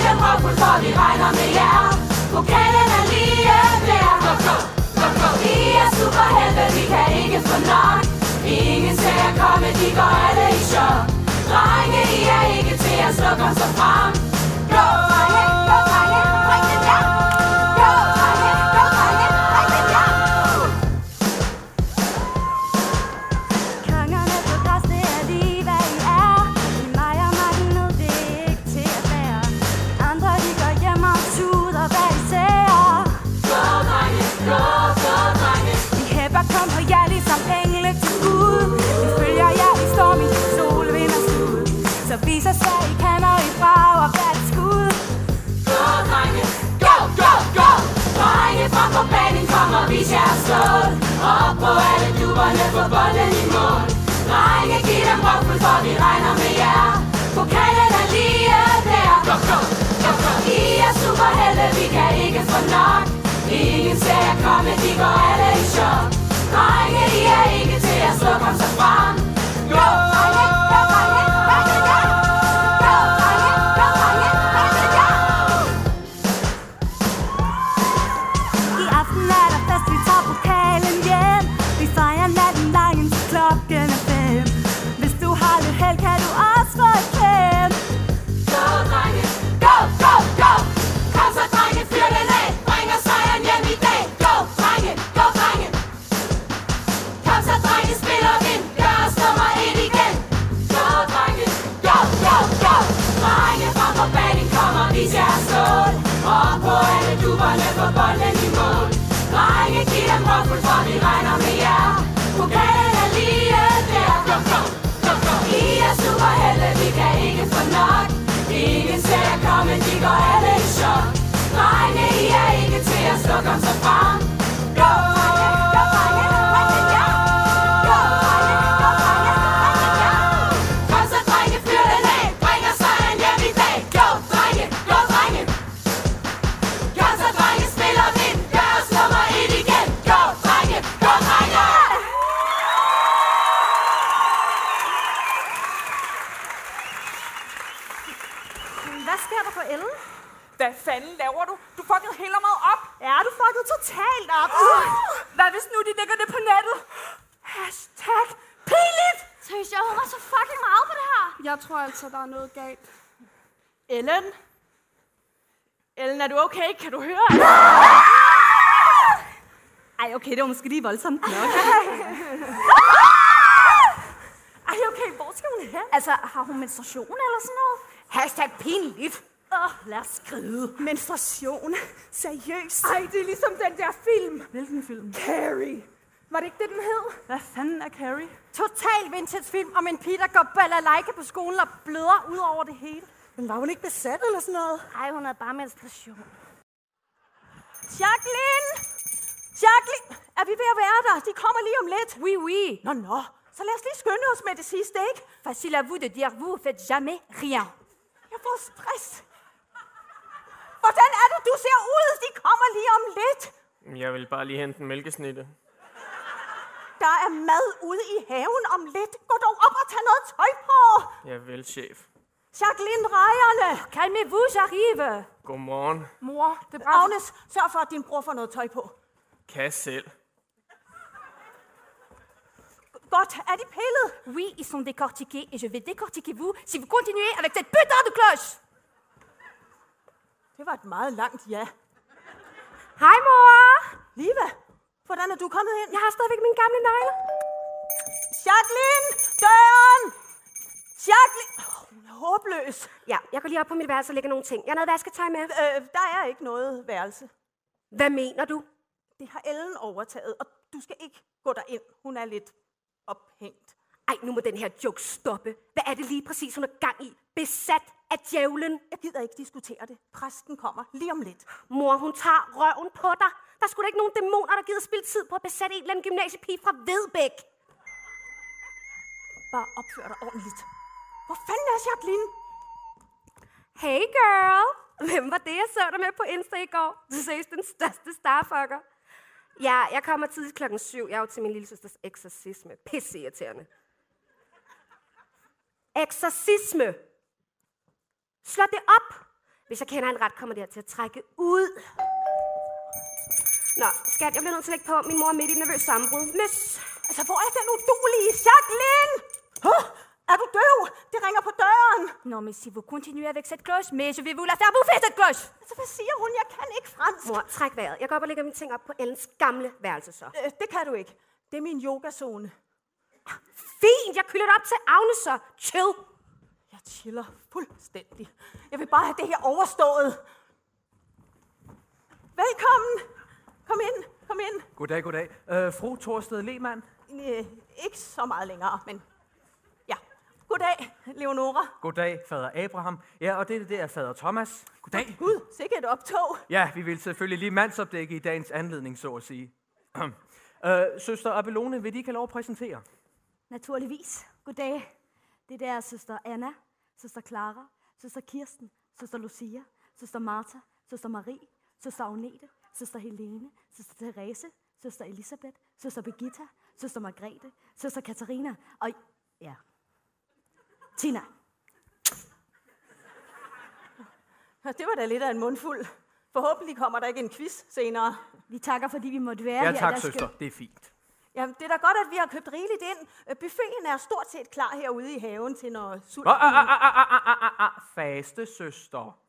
dem råfuld, for vi regner med jer. Pokalen er lige der. Vi er superhelte, vi kan ikke få nok. Ingen ser jer komme, de går alle i chok. Drenge, I er ikke til at slukke os så frem. Gå drenge, bring det der. Gå drenge, bring det der. Kongerne på græs, det er lige hvad I er. I mig og magten nu, det er ikke til at bære. Andre de går hjem og tuder hvad I ser. Gå drenge, gå drenge. Vi hæpper kom på jer ligesom engle til Gud. Vi følger jer i storm, i sol, vind og skud. Så viser sig I kan og I brag og hvert skud. Gå drenge, gå. Drenge frem på banen, kom og vis jer stål. Op på alle duberne, få bolden i mål. Drenge, giv dem råfuld, for vi regner med jer. Pokalen er lige der. I er superhelte, vi kan ikke få nok. Ingen ser jer komme, de går alle i chok. Drenge, I er ikke til at slukke os så frem. Gå drenge, bring det der. Gå drenge, bring det der. I aften er der fest, vi tager pokalen hjem. Vi fejrer natten lang indtil klokken er 5. Hvis du har lidt held, kan du også få et klem. Gå drenge, gå. Kom så drenge, fyr den af. Bring os sejren hjem i dag. Gå drenge. Kom så drenge, spil og vind. Gør os nummer 1 igen. Gå drenge, gå. Drenge frem på banen, kom og vis jer stål. Og på alle duberne, få bolden i mål. Drenge, giv dem råfuld, for vi regner med jer. Pokalen er lige der. I er superhelte, vi kan ikke få nok. Ingen ser jer komme, de går alle i chok. Drenge, I er ikke til at slukke os så frem. Gå drenge, bring det der. Gå drenge, bring det der. Kom så drenge, fyr den af. Bring os sejren hjem i dag. Gå drenge. Kom så drenge, spil og vind. Gør os nummer 1 igen. Gå drenge. Hvad sker der for Ellen? Hvad fanden laver du? Du fucking hælder mig op. Ja, du fuckede totalt op. Hvad hvis nu de lægger det på nettet? Hashtag pinligt. Seriøst, jeg håber så fucking meget på det her. Jeg tror altså, der er noget galt. Ellen, er du okay? Kan du høre? Ej, okay, det var måske lige voldsomt nok. Ej, okay, hvor skal hun hen? Altså, har hun menstruation eller sådan noget? Hashtag pinligt. Lad os skrive. Menstruation? Seriøst? Ej, det er ligesom den der film. Hvilken film? Carrie. Var det ikke det, den hed? Hvad fanden er Carrie? Total vintage film om en pige, der går balalaika på skolen og bløder ud over det hele. Men var hun ikke besat eller sådan noget? Ej, hun havde bare menstruation. Jacqueline! Er vi ved at være der? De kommer lige om lidt. Oui. Nå. Så lad os lige skynde os med det sidste, ikke? Facile à vous de dire, vous faites jamais rien. Jeg får stress. Hvordan er det, du ser ud? De kommer lige om lidt. Jeg vil bare lige hente en mælkesnitte. Der er mad ude i haven om lidt. Gå dog op og tag noget tøj på. Jeg vil, chef. Jacqueline, rejerne. Calmez-vous, j'arrive. Godmorgen. Mor, det er bare... Agnes, sørg for, at din bror får noget tøj på. Kan selv. Godt, er de pillet? Oui, ils sont décortiqués et je vais décortiquer vous si vous continuez avec cette putain de cloche. Det var et meget langt ja. Hej, mor. Liva, hvordan er du kommet ind? Jeg har stadigvæk mine gamle negler. Jacqueline, døren! Jacqueline! Hun er håbløs. Ja, jeg går lige op på mit værelse og lægger nogle ting. Jeg har noget vasketøj med. Der er ikke noget værelse. Hvad mener du? Det har Ellen overtaget, og du skal ikke gå derind. Hun er lidt ophængt. Ej, nu må den her joke stoppe. Hvad er det lige præcis, hun er gang i? Besat af djævlen? Jeg gider ikke diskutere det. Præsten kommer lige om lidt. Mor, hun tager røven på dig. Der er sgu da ikke nogen dæmoner, der gider spille tid på at besætte en eller anden gymnasiepige fra Vedbæk. Bare opfør dig ordentligt. Hvor fanden er Jacqueline? Hey girl. Hvem var det, jeg så dig med på Insta i går? Du ses den største starfucker. Ja, jeg kommer tidligt 7:00. Jeg er jo til min lillesøsters eksorcisme. Pisseirriterende. Eksorcisme. Slå det op. Hvis jeg kender en ret, kommer det her til at trække ud. Nå, skat, jeg bliver nødt til at lægge på. Min mor er midt i et nervøst sammenbrud. Møs! Altså, hvor er den udulige Jacqueline? Er du døv? Det ringer på døren. Non, mais si vous continuez avec cette cloche, mais je vais vous la faire bouffer, cette cloche! Altså, hvad siger hun? Jeg kan ikke fransk. Mor, træk vejret. Jeg går op og lægger mine ting op på Ellens gamle værelse så. Det kan du ikke. Det er min yogazone. Fint, jeg kylder det op til Agnes så. Chill. Jeg chiller fuldstændig. Jeg vil bare have det her overstået. Velkommen. Kom ind, kom ind. Goddag, goddag. Fru Torsted Lehmann. Ikke så meget længere, men ja. Goddag, Leonora. Goddag, fader Abraham. Ja, og det er fader Thomas. Goddag. Gud, sikkert et optog. Ja, vi vil selvfølgelig lige mandsopdække i dagens anledning, så at sige. Søster Abelone, vil de ikke have lov at præsentere? Naturligvis. Goddag. Det der er søster Anna, søster Clara, søster Kirsten, søster Lucia, søster Martha, søster Marie, søster Agnete, søster Helene, søster Therese, søster Elisabeth, søster Birgitta, søster Margrethe, søster Katarina og ja, Tina. Det var da lidt af en mundfuld. Forhåbentlig kommer der ikke en quiz senere. Vi takker, fordi vi måtte være Ja, her. tak, søster. Det er fint. Jamen, det er da godt, at vi har købt rigeligt ind. Buffeten er stort set klar herude i haven til når sulten... Faste søster.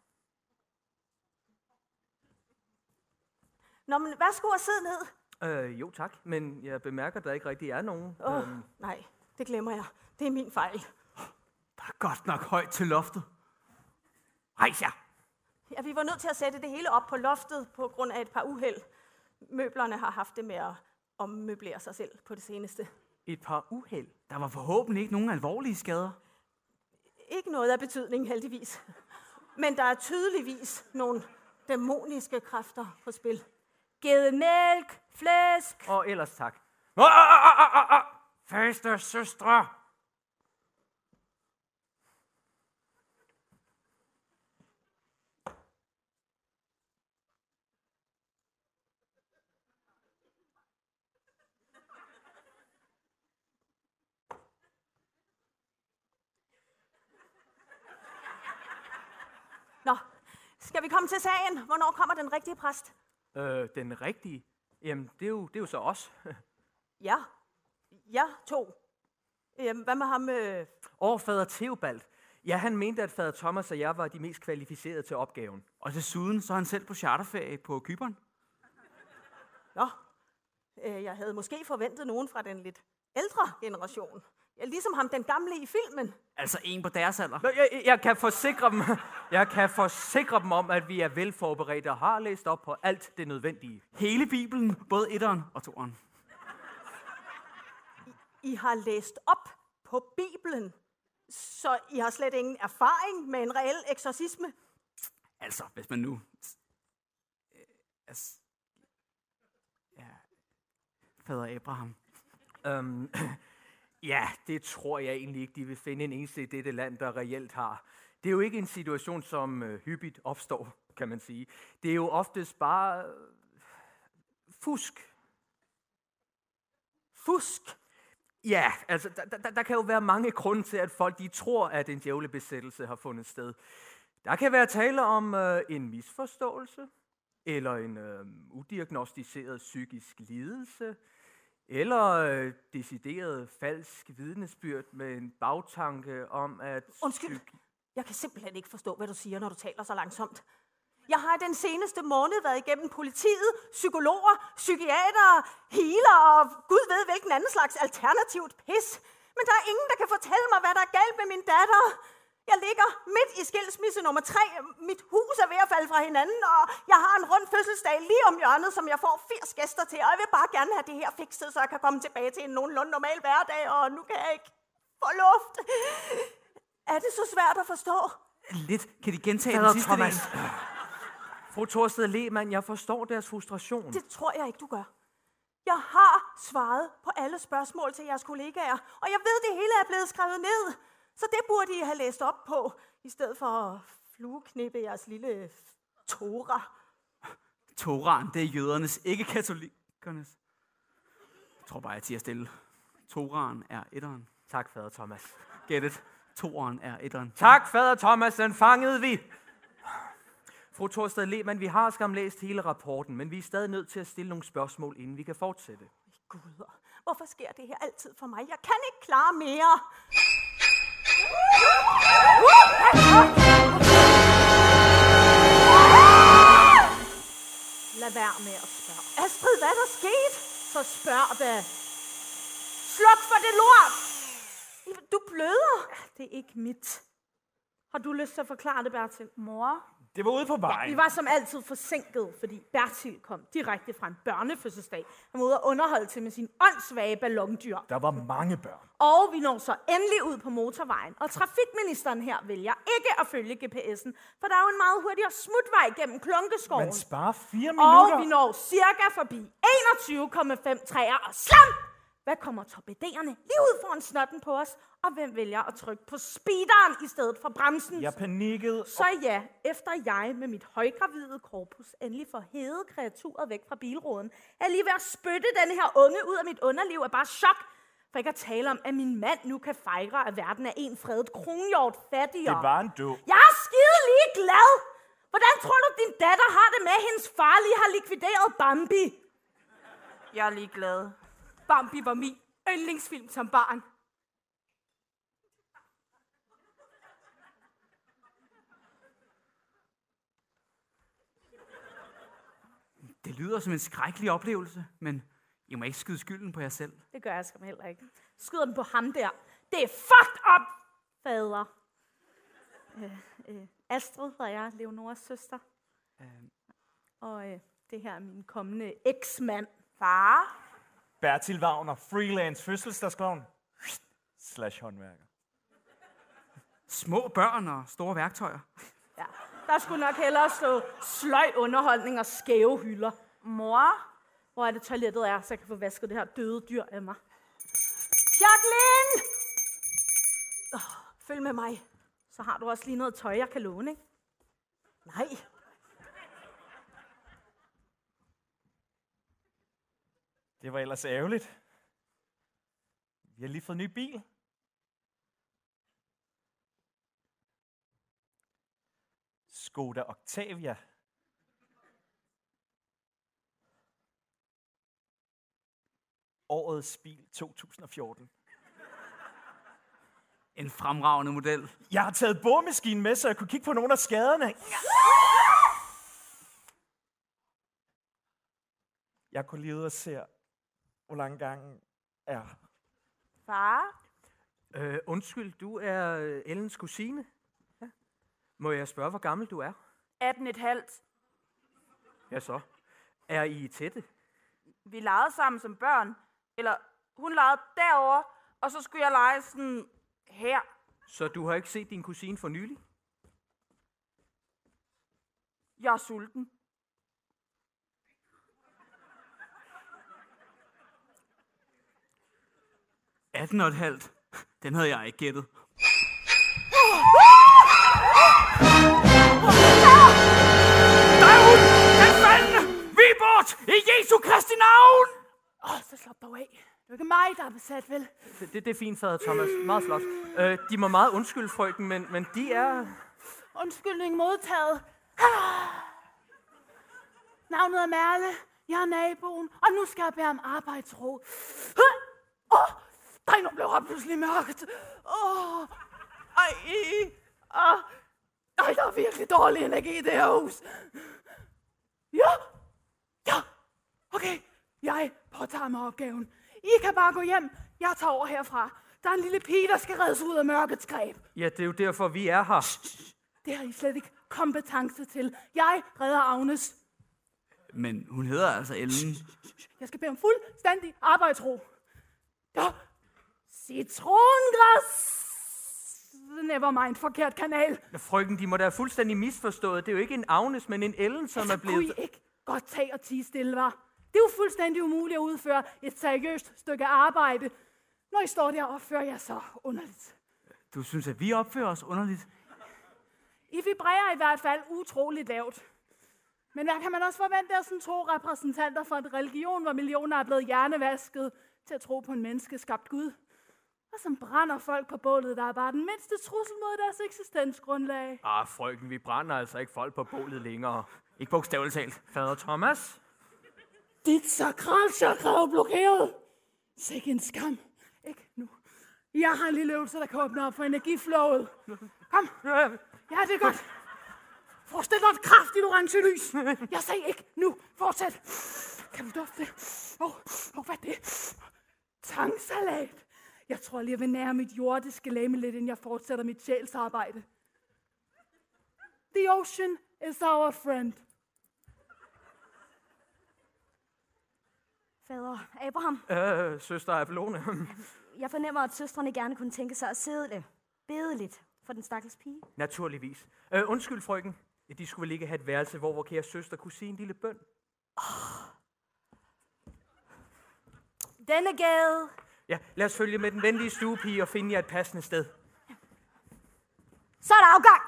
Nå, men værsgo og sid ned. Jo tak, men jeg bemærker, at der ikke rigtig er nogen. Nej, det glemmer jeg. Det er min fejl. Der er godt nok højt til loftet. Rejs jer! Ja, vi var nødt til at sætte det hele op på loftet på grund af et par uheld. Møblerne har haft det med at ommøblere sig selv på det seneste. Et par uheld. Der var forhåbentlig ikke nogen alvorlige skader. Ikke noget af betydning, heldigvis. Men der er tydeligvis nogle dæmoniske kræfter på spil. Gedemælk, flæsk. Og ellers tak. Faste søstre. Nå, skal vi komme til sagen? Hvornår kommer den rigtige præst? Den rigtige? Jamen, det er jo så os. Ja. Ja, to. Hvad med ham? Fader Theobald. Ja, han mente, at fader Thomas og jeg var de mest kvalificerede til opgaven. Og desuden så er han selv på charterferie på Cypern. Nå, jeg havde måske forventet nogen fra den lidt ældre generation. Ja, ligesom ham, den gamle i filmen. Altså en på deres alder. Nå, jeg kan forsikre dem om, at vi er velforberedte og har læst op på alt det nødvendige. Hele Bibelen, både etteren og toeren. I har læst op på Bibelen, så I har slet ingen erfaring med en reel eksorcisme? Altså, hvis man nu... Fader Abraham. Ja, det tror jeg egentlig ikke, de vil finde en eneste i dette land, der reelt har. Det er jo ikke en situation, som hyppigt opstår, kan man sige. Det er jo oftest bare fusk. Fusk? Ja, altså, der kan jo være mange grunde til, at folk de tror, at en djævlebesættelse har fundet sted. Der kan være tale om en misforståelse, eller en udiagnostiseret psykisk lidelse, eller decideret falsk vidnesbyrd med en bagtanke om, at... Undskyld, jeg kan simpelthen ikke forstå, hvad du siger, når du taler så langsomt. Jeg har den seneste måned været igennem politiet, psykologer, psykiatere, healer og gud ved hvilken anden slags alternativt pis. Men der er ingen, der kan fortælle mig, hvad der er galt med min datter. Jeg ligger midt i skilsmisse nummer 3. Mit hus er ved at falde fra hinanden, og jeg har en rund fødselsdag lige om hjørnet, som jeg får 80 gæster til. Og jeg vil bare gerne have det her fikset, så jeg kan komme tilbage til en nogenlunde normal hverdag, og nu kan jeg ikke få luft. Er det så svært at forstå? Lidt. Kan de gentage Fader den sidste Thomas. del? Fru Torsted Lehmann, jeg forstår deres frustration. Det tror jeg ikke, du gør. Jeg har svaret på alle spørgsmål til jeres kollegaer, og jeg ved, det hele er blevet skrevet ned. Så det burde I have læst op på, i stedet for at flueknippe jeres lille Tora. Toraen, det er jødernes, ikke katolikernes. Jeg tror bare, jeg tiger stille. Toraen er etteren. Tak, fader Thomas. Get it. Toraen er etteren. Tak, fader Thomas, den fangede vi. Fru Torsted Lehmann, vi har skam læst hele rapporten, men vi er stadig nødt til at stille nogle spørgsmål, inden vi kan fortsætte. Gud, hvorfor sker det her altid for mig? Jeg kan ikke klare mere. Lad være med at spørge. Astrid, hvad er der sket? Så spørg da. Sluk for det lort! Du bløder. Det er ikke mit. Har du lyst til at forklare det, Bertil? Mor? Det var ude på vejen. Vi var som altid forsinket, fordi Bertil kom direkte fra en børnefødselsdag. Han var ude og underholde til med sin åndssvage ballondyr. Der var mange børn. Og vi når så endelig ud på motorvejen. Og trafikministeren her vælger ikke at følge GPS'en, for der er jo en meget hurtigere smutvej gennem Klunkeskoven. Man sparer 4 minutter. Og vi når cirka forbi 21,5 træer og slam! Hvad kommer torpederende lige ud foran snotten på os? Og hvem vælger at trykke på speederen i stedet for bremsen? Jeg panikkede. Så ja, efter jeg med mit højgravide korpus endelig får hævet kreaturet væk fra bilruden, er jeg lige ved at spytte den her unge ud af mit underliv af bare chok. For ikke at tale om, at min mand nu kan fejre, at verden er en fredet kronhjort fattigere. Det var en dåb. Jeg er skide lige glad! Hvordan tror du, din datter har det med, at hendes far lige har likvideret Bambi? Jeg er lige glad. Bambi var min yndlingsfilm som barn. Det lyder som en skrækkelig oplevelse, men I må ikke skyde skylden på jer selv. Det gør jeg skam heller ikke. Skyder den på ham der. Det er fucked up, fader. Astrid hedder jeg, Leonoras søster. Og det her er min kommende eksmand. Far? Bertil Wagner, freelance fødselsdagsklovn / håndværker. Små børn og store værktøjer. Ja, der skulle nok hellere stå sløj underholdning og skæve hylder. Mor? Hvor er det toilettet er, så jeg kan få vasket det her døde dyr af mig. Jacqueline! Følg med mig. Så har du også lige noget tøj, jeg kan låne, ikke? Nej. Det var ellers ærgerligt. Vi har lige fået en ny bil. Skoda Octavia. Årets bil 2014. En fremragende model. Jeg har taget boremaskinen med, så jeg kunne kigge på nogle af skaderne. Jeg kunne lige ud og se, hvor lang gangen er. Far? Undskyld, du er Ellens kusine? Ja. Må jeg spørge, hvor gammel du er? 18,5. Ja så. Er I tætte? Vi legede sammen som børn. Eller hun legede derovre, og så skulle jeg lege sådan her. Så du har ikke set din kusine for nylig? Jeg er sulten. $18,5. Den havde jeg ikke gættet. Der er hun! Den faldende! Vi er bort! I Jesu Kristi navn! Så slap dog af. Det er ikke mig, der er besat, vel? Det er fint, fader Thomas. Meget flot. De må meget undskylde, frøken, men de er... Undskyldning modtaget. Navnet er Merle. Jeg er naboen, og nu skal jeg bære om arbejdsro. Nej, nu blev jeg pludselig mørkt. Ej, der er virkelig dårlig energi i det her hus. Ja, okay. Jeg påtager mig opgaven. I kan bare gå hjem. Jeg tager over herfra. Der er en lille pige, der skal reddes ud af mørkets greb. Ja, det er jo derfor, vi er her. Det har I slet ikke kompetence til. Jeg redder Agnes. Men hun hedder altså Ellen. Jeg skal bede om fuldstændig arbejdsro. Ja. Citrongræs! Nevermind, forkert kanal. Frøken, de må da have fuldstændig misforstået. Det er jo ikke en Agnes, men en Ellen, som er blevet... Kunne I ikke godt tage og tie stille, var? Det er jo fuldstændig umuligt at udføre et seriøst stykke arbejde, når I står der og opfører jer så underligt. Du synes, at vi opfører os underligt? I vibrerer i hvert fald utroligt lavt. Men hvad kan man også forvente af sådan 2 repræsentanter for en religion, hvor millioner er blevet hjernevasket til at tro på en menneskeskabt Gud? Og som brænder folk på bålet, der er bare den mindste trussel mod deres eksistensgrundlag. Frøken, vi brænder altså ikke folk på bålet længere. Ikke bogstaveligt talt. Fader Thomas? Dit sakralchakra er blokeret. Sikke en skam. Ikke nu. Jeg har en lille øvelse, der kan åbne op for energiflowet. Kom. Ja, det er godt. Forestil dig et kraftigt orange lys. Jeg sagde ikke nu. Fortsæt. Kan du dufte det? Hvad er det? Tangsalat. Jeg tror lige, jeg vil nære mit jordiske læme lidt, inden jeg fortsætter mit sjælsarbejde. The ocean is our friend. Fader Abraham. Søster Avalone. Jeg fornemmer, at søstrene gerne kunne tænke sig at bede lidt for den stakkels pige. Naturligvis. Undskyld, frøken. De skulle vel ikke have et værelse, hvor kære søster kunne sige en lille bøn? Denne gade. Ja, lad os følge med den venlige stuepige og finde jer et passende sted. Så er der afgang.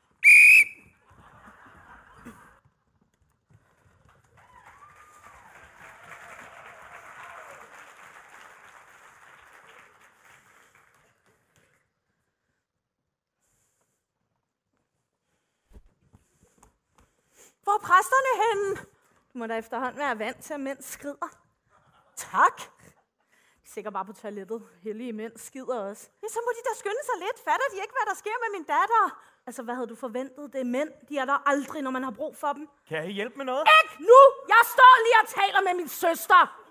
Hvor er præsterne henne? Du må da efterhånden være vant til, at mænd skrider. Tak. De er sikkert bare på toilettet. Hellige mænd skider også. Ja, så må de da skynde sig lidt. Fatter de ikke, hvad der sker med min datter? Altså, hvad havde du forventet? Det er mænd. De er der aldrig, når man har brug for dem. Kan jeg hjælpe med noget? Ikke nu! Jeg står lige og taler med min søster.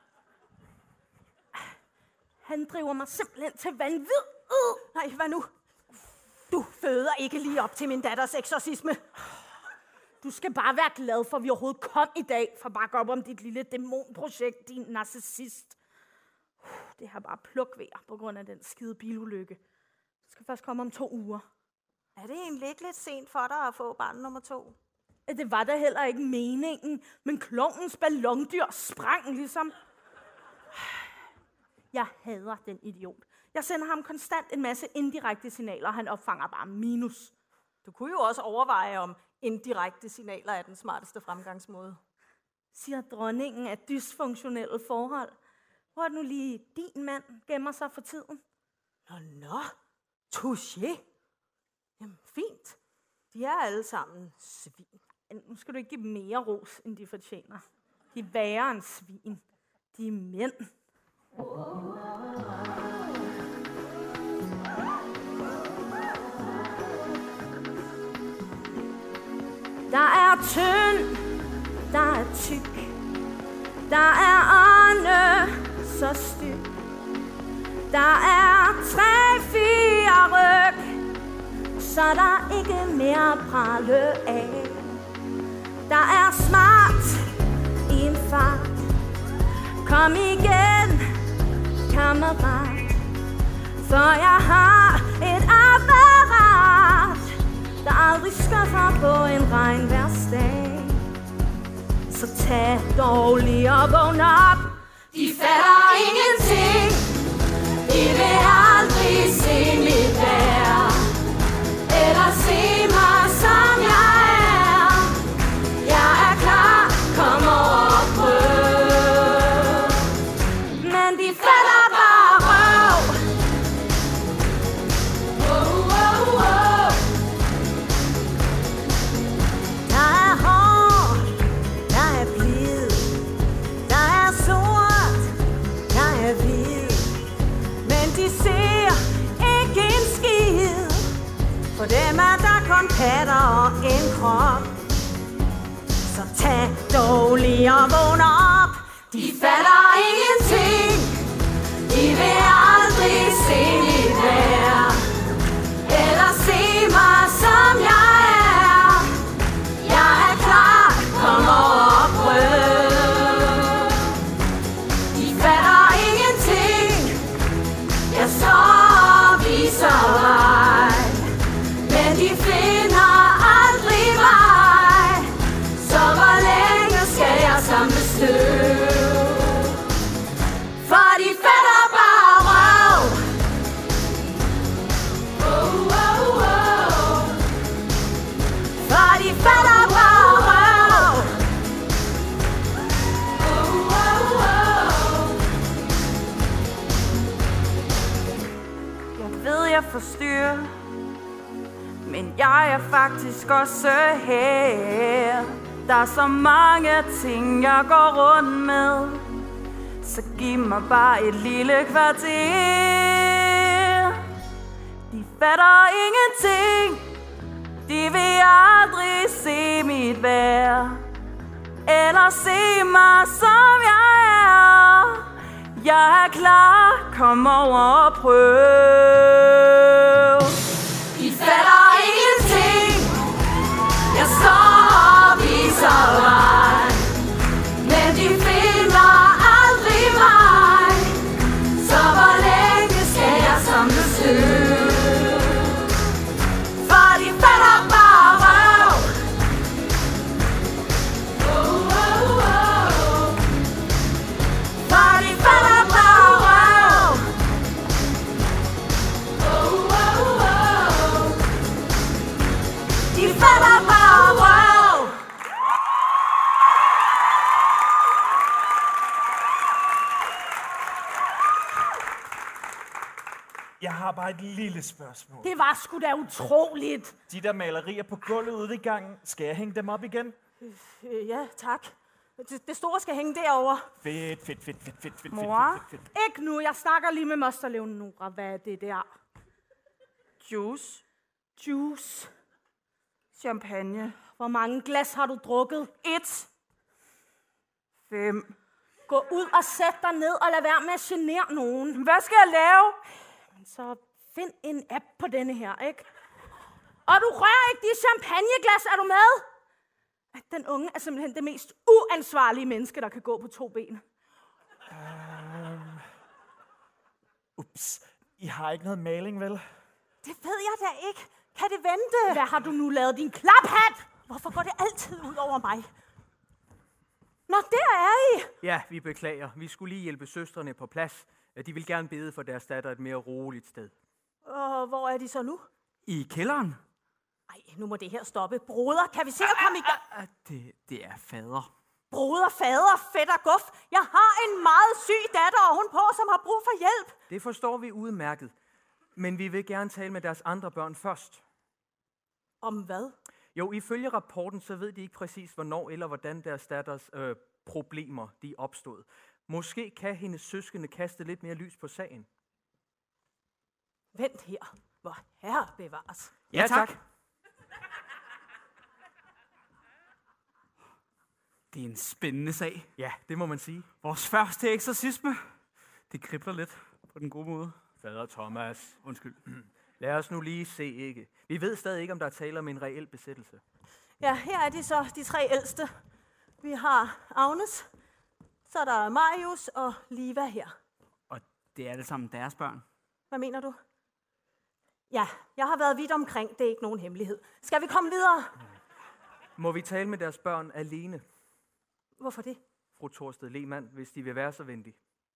Han driver mig simpelthen til vanvid. Nej, hvad nu? Du føder ikke lige op til min datters eksorcisme. Du skal bare være glad for, at vi overhovedet kom i dag for at bakke op om dit lille dæmonprojekt, din narcissist. Det har bare plukvejr på grund af den skide bilulykke. Du skal først komme om 2 uger. Er det egentlig ikke lidt sent for dig at få barn nummer 2? Det var da heller ikke meningen, men klovnens ballondyr sprang ligesom. Jeg hader den idiot. Jeg sender ham konstant en masse indirekte signaler, og han opfanger bare minus. Du kunne jo også overveje, om indirekte signaler er den smarteste fremgangsmåde. Siger dronningen af dysfunktionelle forhold. Hvor er det nu lige din mand gemmer sig for tiden? Nå. Touché. Jamen, fint. De er alle sammen svin. Nu skal du ikke give mere ros, end de fortjener. De er værre end svin. De er mænd. Der er tynd, der er tyk, der er Arne så styg. Der er 3-4 ryg, så der ikke mere prale af. Der er smart i en fart. Kom igen, kammerat, for jeg har et apparat, der aldrig skuffer på en regnvejrsdag. Så tag dog lige og vågn op. De fatter ingenting. De vil aldrig se mit vejr, eller se mig som jeg er. Jeg er klar, kom over og prøv. Men de falder bare røv. Der er hård, der er blid, der er sort, der er hvid. Men de ser ikke en skid. For dem er der kun patter og en krop. Så tag dog lige og vågn op. De fatter ingenting. De vil aldrig se mit vejr, eller se mig som jeg er. Jeg er klar, kom over og prøv. De fatter ingenting. Jeg står og viser vej, men de finder aldrig mig. Så hvor længe skal jeg samle støv? For de fatter bare røv. For de fatter bare røv. jeg forstyrrer, men jeg er faktisk også her. Der er så mange ting, jeg går rundt med, så giv mig bare et lille kvarter. De fatter ingenting, de vil aldrig se mit værd, eller se mig som jeg er. Jeg er klar, kom over og prøv. De fatter ingenting, jeg står og viser vej, men de finder aldrig mig. Så hvor længe skal jeg samle støv? For de fatter bare røv. For de fatter bare røv. De fatter bare røv. Jeg har bare et lille spørgsmål. Det var sgu da utroligt. De der malerier på gulvet ude i gangen, skal jeg hænge dem op igen? Ja, tak. Det store skal hænge derovre. Fedt. Mor? Ikke nu, jeg snakker lige med Moster Leonora. Hvad er det der? Juice. Juice. Champagne. Hvor mange glas har du drukket? 1. 5. Gå ud og sæt dig ned og lad være med at genere nogen. Hvad skal jeg lave? Så find en app på denne her, ikke? Og du rører ikke de champagneglas, er du med? Den unge er simpelthen det mest uansvarlige menneske, der kan gå på 2 ben. Ups, I har ikke noget maling, vel? Det ved jeg da ikke. Kan det vente? Hvad har du nu lavet, din klaphat? Hvorfor går det altid ud over mig? Nå, der er I. Ja, vi beklager. Vi skulle lige hjælpe søstrene på plads. De vil gerne bede for deres datter et mere roligt sted. Og hvor er de så nu? I kælderen? Ej, nu må det her stoppe. Broder, kan vi se at komme i gang? Det er fader. Broder, fader, fætter, guf. Jeg har en meget syg datter, og hun på, som har brug for hjælp. Det forstår vi udmærket. Men vi vil gerne tale med deres andre børn først. Om hvad? Jo, ifølge rapporten, så ved de ikke præcis, hvornår eller hvordan deres datters problemer de opstod. Måske kan hendes søskende kaste lidt mere lys på sagen. Vent her. Hvor herre bevares. Ja, tak. Det er en spændende sag. Ja, det må man sige. Vores første eksorcisme. Det kribler lidt på den gode måde. Fader Thomas. Undskyld. Lad os nu lige se, ikke? Vi ved stadig ikke, om der er tale om en reel besættelse. Ja, her er de så, de 3 ældste. Vi har Agnes, så er der Marius og Liva her. Og det er alle sammen deres børn. Hvad mener du? Ja, jeg har været vidt omkring. Det er ikke nogen hemmelighed. Skal vi komme videre? Må vi tale med deres børn alene? Hvorfor det? Fru Torsted Lehmann, hvis de vil være så venlige.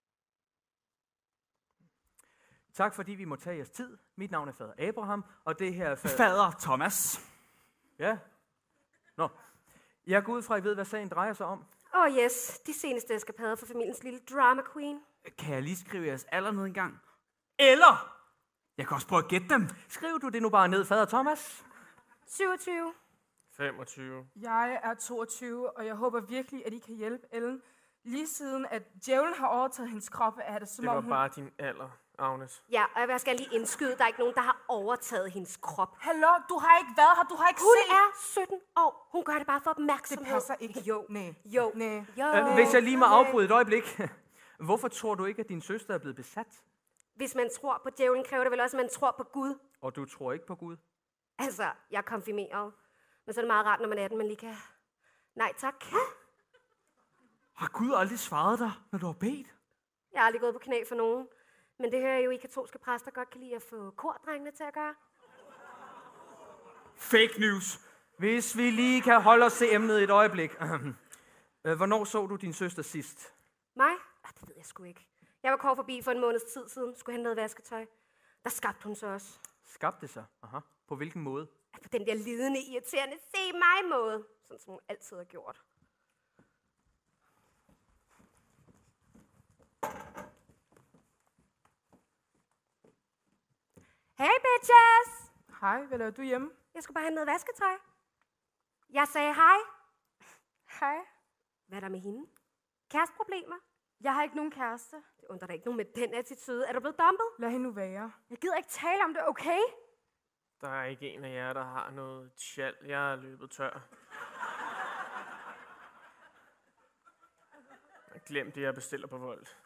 Tak fordi vi må tage jeres tid. Mit navn er fader Abraham, og det her er Fader Thomas. Ja. Nå. Jeg går ud fra, at I ved, hvad sagen drejer sig om. Yes, de seneste eskapader for familiens lille drama queen. Kan jeg lige skrive jeres alder ned en gang? Eller, jeg kan også prøve at gætte dem. Skriv du det nu bare ned, fader Thomas? 27. 25. Jeg er 22, og jeg håber virkelig, at I kan hjælpe Ellen. Lige siden, at djævlen har overtaget hendes krop, er det som Det om var hun... bare din alder, Agnes. Ja, og jeg vil også gerne lige indskyde, der er ikke nogen, der har overtaget hendes krop. Hallo, du har ikke været her, du har ikke Hun set... er 17 år. Hun gør det bare for opmærksomhed. Det passer ikke. Jo. Nej. Jo. Nej. Jo. Hvis jeg lige må afbryde et øjeblik. Hvorfor tror du ikke, at din søster er blevet besat? Hvis man tror på djævlen, kræver det vel også, at man tror på Gud. Og du tror ikke på Gud? Altså, jeg er konfirmeret. Men så er det meget rart, når man er 18, man lige kan... Nej, tak. Har Gud aldrig svaret dig, når du har bedt? Jeg har aldrig gået på knæ for nogen. Men det hører jeg jo, I katolske præster godt kan lide at få kordrengene til at gøre. Fake news. Hvis vi lige kan holde os til emnet et øjeblik. Hvornår så du din søster sidst? Mig? Det ved jeg sgu ikke. Jeg var kort forbi for en måneds tid siden. Skulle hente noget vasketøj. Der skabte hun så også. Skabte sig? Aha. På hvilken måde? På den der lidende, irriterende, se mig måde. Sådan som hun altid har gjort. Hey bitches! Hej, hvad laver du hjemme? Jeg skulle bare have noget vasketøj. Jeg sagde hej. Hej. Hvad er der med hende? Kæresteproblemer? Jeg har ikke nogen kæreste. Det undrer dig ikke nogen med den attitude. Er du blevet dumpet? Lad hende nu være. Jeg gider ikke tale om det, okay? Der er ikke en af jer, der har noget tjal. Jeg er løbet tør. Jeg glemte det, jeg bestiller på Volt.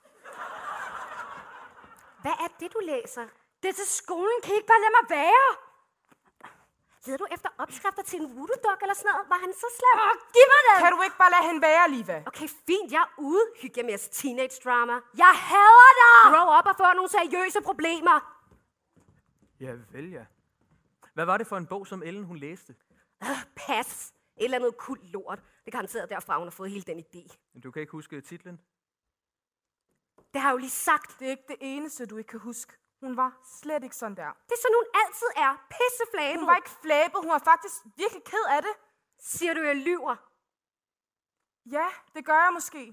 Hvad er det, du læser? Det er til skolen. Kan I ikke bare lade mig være? Leder du efter opskrifter til en voodoo-dog eller sådan noget? Var han så slem? Giv mig den! Kan du ikke bare lade hende være, Liva? Okay, fint. Jeg er ude. Hygge jer med jeres teenage-drama. Jeg hader dig! Grow up og få nogle seriøse problemer. Ja, vel ja. Hvad var det for en bog, som Ellen hun læste? Pas. Et eller andet kult lort. Det er garanteret derfra, hun har fået hele den idé. Men du kan ikke huske titlen? Det har jeg jo lige sagt. Det er ikke det eneste, du ikke kan huske. Hun var slet ikke sådan der. Det er sådan, hun altid er. Pisseflabet. Hun var ikke flabet, hun var faktisk virkelig ked af det. Siger du, jeg lyver? Ja, det gør jeg måske.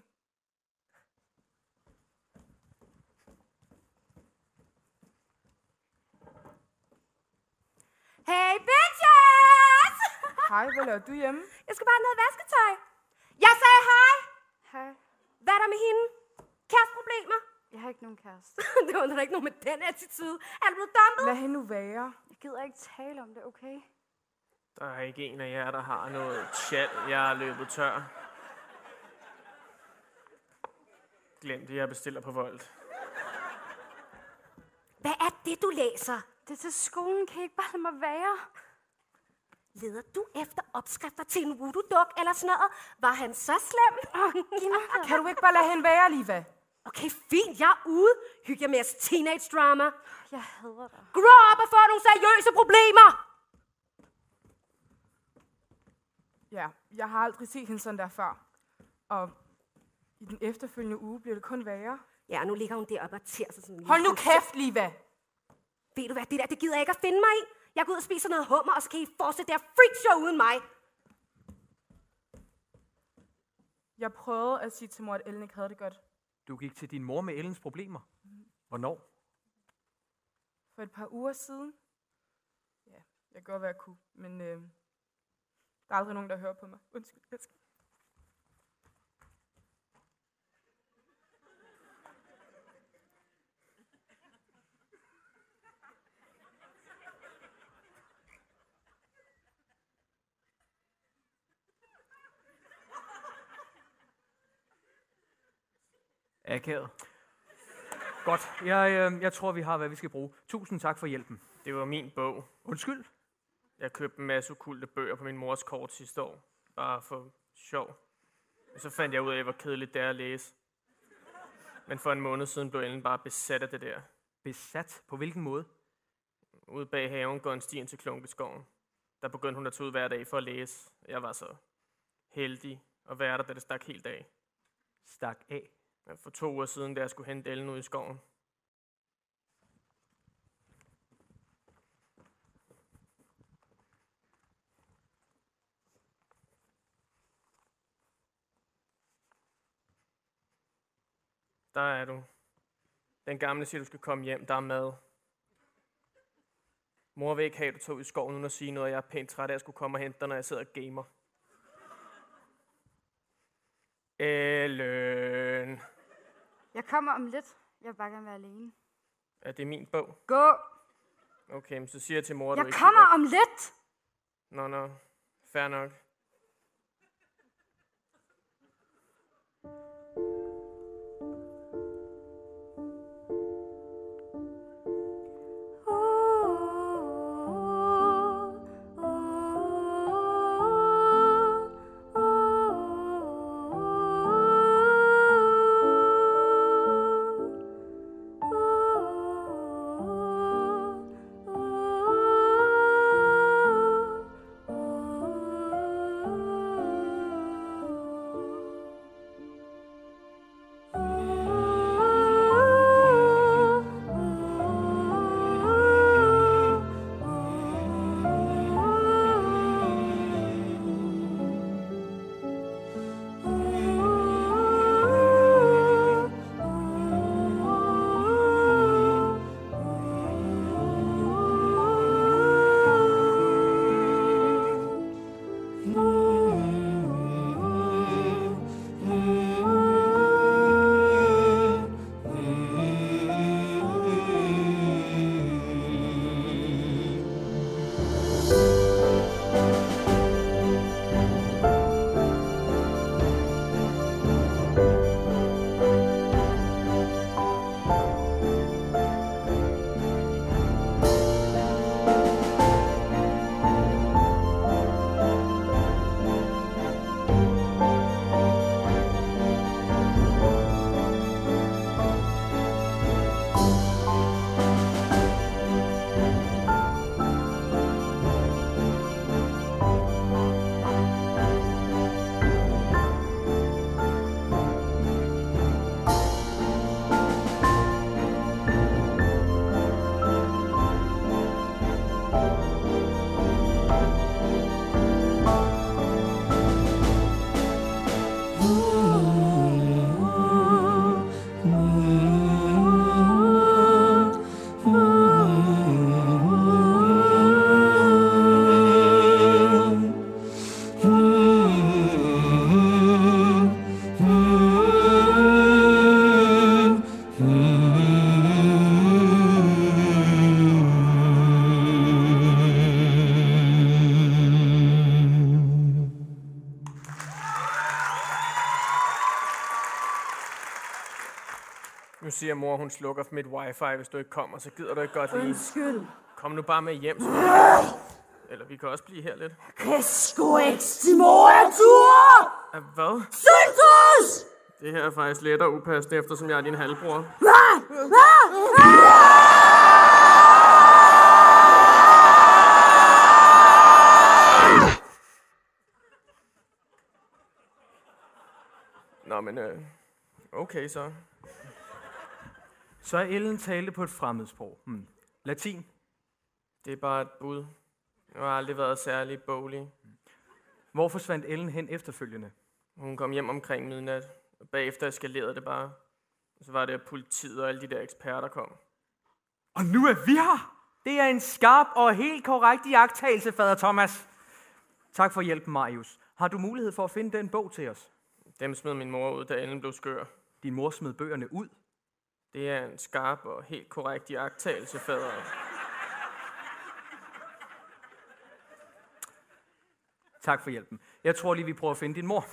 Hey bitches! Hej, hvad laver du hjemme? Jeg skal bare have noget vasketøj. Jeg sagde hej. Hej. Hvad er der med hende? Kæresteproblemer? Jeg har ikke nogen kæreste. Det undrer dig ikke nogen med den attitude. Er du blevet dumpet? Lad hende nu være. Jeg gider ikke tale om det, okay? Der er ikke en af jer, der har noget tjal. Jeg er løbet tør. Glem det, jeg bestiller på Volt. Hvad er det, du læser? Det er til skolen. Kan I ikke bare lade mig være? Leder du efter opskrifter til en voodoo-dog eller sådan noget? Var han så slem? Kan du ikke bare lade hende være, Liva? Okay, fint. Jeg er ude. Hygge jer med jeres teenage-drama. Jeg hader dig. Grow up og få nogle seriøse problemer. Ja, jeg har aldrig set hende sådan der før. Og i den efterfølgende uge bliver det kun værre. Ja, nu ligger hun deroppe og tærer sig sådan. Hold nu kæft, Liva! Ved du hvad, det der, det gider jeg ikke at finde mig i. Jeg går ud og spiser noget hummer, og så kan I fortsætte der freakshow uden mig. Jeg prøvede at sige til mor, at Ellen ikke havde det godt. Du gik til din mor med Ellens problemer. Hvornår? For et par uger siden. Ja, jeg gør, hvad jeg kunne. Men der er aldrig nogen, der hører på mig. Undskyld, jeg skal. Akavet. Godt. Jeg tror, vi har, hvad vi skal bruge. Tusind tak for hjælpen. Det var min bog. Undskyld? Jeg købte en masse okulte bøger på min mors kort sidste år. Bare for sjov. Og så fandt jeg ud af, hvor kedeligt det er at læse. Men for en måned siden blev Ellen bare besat af det der. Besat? På hvilken måde? Ude bag haven går en sti ind til Klunkeskoven. Der begyndte hun at tage ud hver dag for at læse. Jeg var så heldig at være der, da det stak helt af. Stak af? For 2 uger siden, da jeg skulle hente Ellen ud i skoven. Der er du. Den gamle siger, du skal komme hjem. Der er mad. Mor vil ikke have, at du tager ud i skoven uden at sige noget, og jeg er pænt træt af at skulle komme og hente dig, når jeg sidder og gamer. Ellen. Jeg kommer om lidt. Jeg vil bare gerne være alene. Er det min bog? Gå! Okay, men så siger jeg til mor, at Jeg du ikke kommer om lidt! Nå, fair nok. Nu siger mor, hun slukker for mit wifi, hvis du ikke kommer, så gider du ikke godt lige. Undskyld. Kom nu bare med hjem. Så... Eller vi kan også blive her lidt. Kan sgu ikke mor er tur! Hvad? Syntus! Det her er faktisk lettere upassende, eftersom jeg er din halvbror. Nå, men okay så. Så er Ellen tale på et fremmedsprog. Latin. Det er bare et bud. Jeg har aldrig været særlig boglig. Hvor forsvandt Ellen hen efterfølgende? Hun kom hjem omkring midnat, og bagefter eskalerede det bare. Og så var det, at politiet og alle de der eksperter kom. Og nu er vi her! Det er en skarp og helt korrekt iagttagelse, fader Thomas. Tak for hjælpen, Marius. Har du mulighed for at finde den bog til os? Dem smed min mor ud, da Ellen blev skør. Din mor smed bøgerne ud? Det er en skarp og helt korrekt iagttagelse, fader. Tak for hjælpen. Jeg tror lige, vi prøver at finde din mor.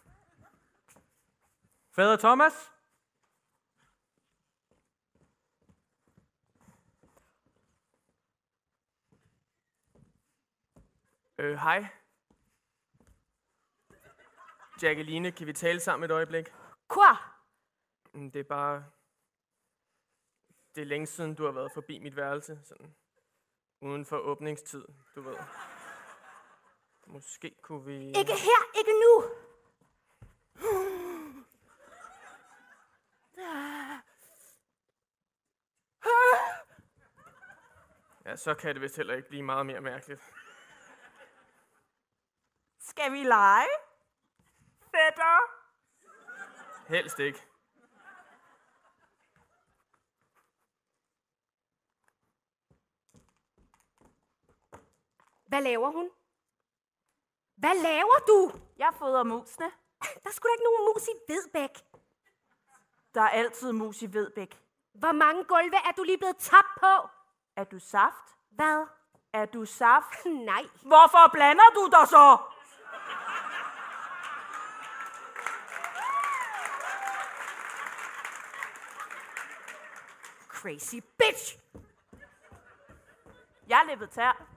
Fader Thomas? Hej. Jacqueline, kan vi tale sammen et øjeblik? Quoi? Det er bare... Det er længe siden, du har været forbi mit værelse, sådan uden for åbningstid, du ved. Måske kunne vi... Ikke her, ikke nu! Ja, så kan det vist heller ikke blive meget mere mærkeligt. Skal vi lege? Fætter? Helst ikke. Hvad laver hun? Hvad laver du? Jeg fodrer musene. Der skulle da ikke nogen mus i Vedbæk. Der er altid mus i Vedbæk. Hvor mange gulve er du lige blevet tabt på? Er du saft? Hvad? Er du saft? Nej. Hvorfor blander du dig så? Crazy bitch! Jeg er løbet tær.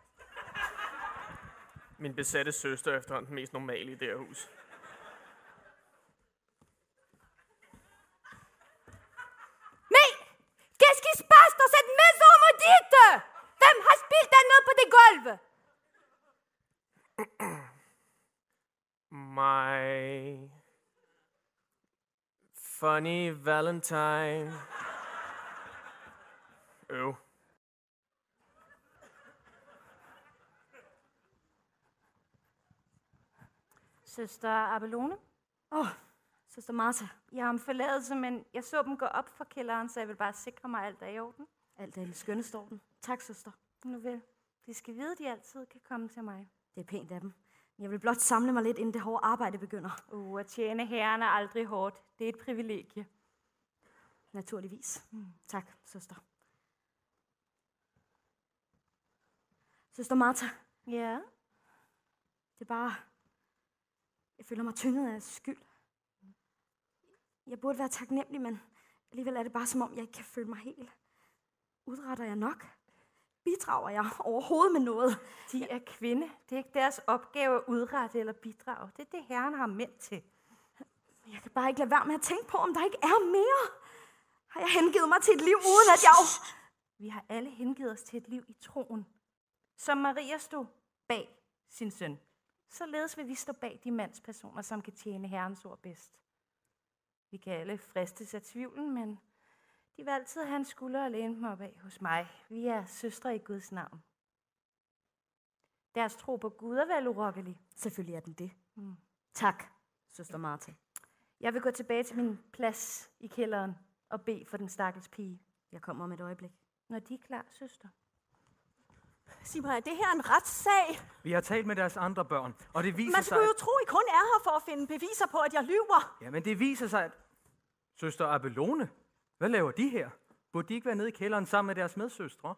Min besatte søster er efterhånden den mest normale i det her hus. Nej! Qu'est-ce qui se passe dans cette maison maudite? Hvem har spildt der ned på det gulv? My funny Valentine. Søster Abelone? Søster Martha. Jeg har om forladelse, men jeg så dem gå op fra kælderen, så jeg vil bare sikre mig, at alt er i orden. Alt er i skønneste orden. Tak, søster. Nu vel, de skal vide, at de altid kan komme til mig. Det er pænt af dem. Jeg vil blot samle mig lidt, inden det hårde arbejde begynder. At tjene herren er aldrig hårdt. Det er et privilegie. Naturligvis. Tak, søster. Søster Martha. Ja? Det er bare... Jeg føler mig tynget af skyld. Jeg burde være taknemmelig, men alligevel er det bare som om, jeg ikke kan føle mig helt. Udretter jeg nok? Bidrager jeg overhovedet med noget? De er kvinde. Det er ikke deres opgave at udrette eller bidrage. Det er det, herren har mænd til. Jeg kan bare ikke lade være med at tænke på, om der ikke er mere. Har jeg hengivet mig til et liv, uden at jeg... Vi har alle hengivet os til et liv i troen. Som Maria stod bag sin søn. Således vil vi stå bag de mandspersoner, som kan tjene herrens ord bedst. Vi kan alle fristes af tvivlen, men de vil altid have en skulder at læne dem op af hos mig. Vi er søstre i Guds navn. Deres tro på Gud er vel urokkelig. Selvfølgelig er den det. Tak, søster Martha. Jeg vil gå tilbage til min plads i kælderen og bede for den stakkels pige. Jeg kommer om et øjeblik. Når de er klar, søster. Sig mig, er det her en retssag? Vi har talt med deres andre børn, og det viser sig... Man skulle jo tro, I kun er her for at finde beviser på, at jeg lyver. Jamen, det viser sig, at... Søster Abelone, hvad laver de her? Burde de ikke være nede i kælderen sammen med deres medsøstre?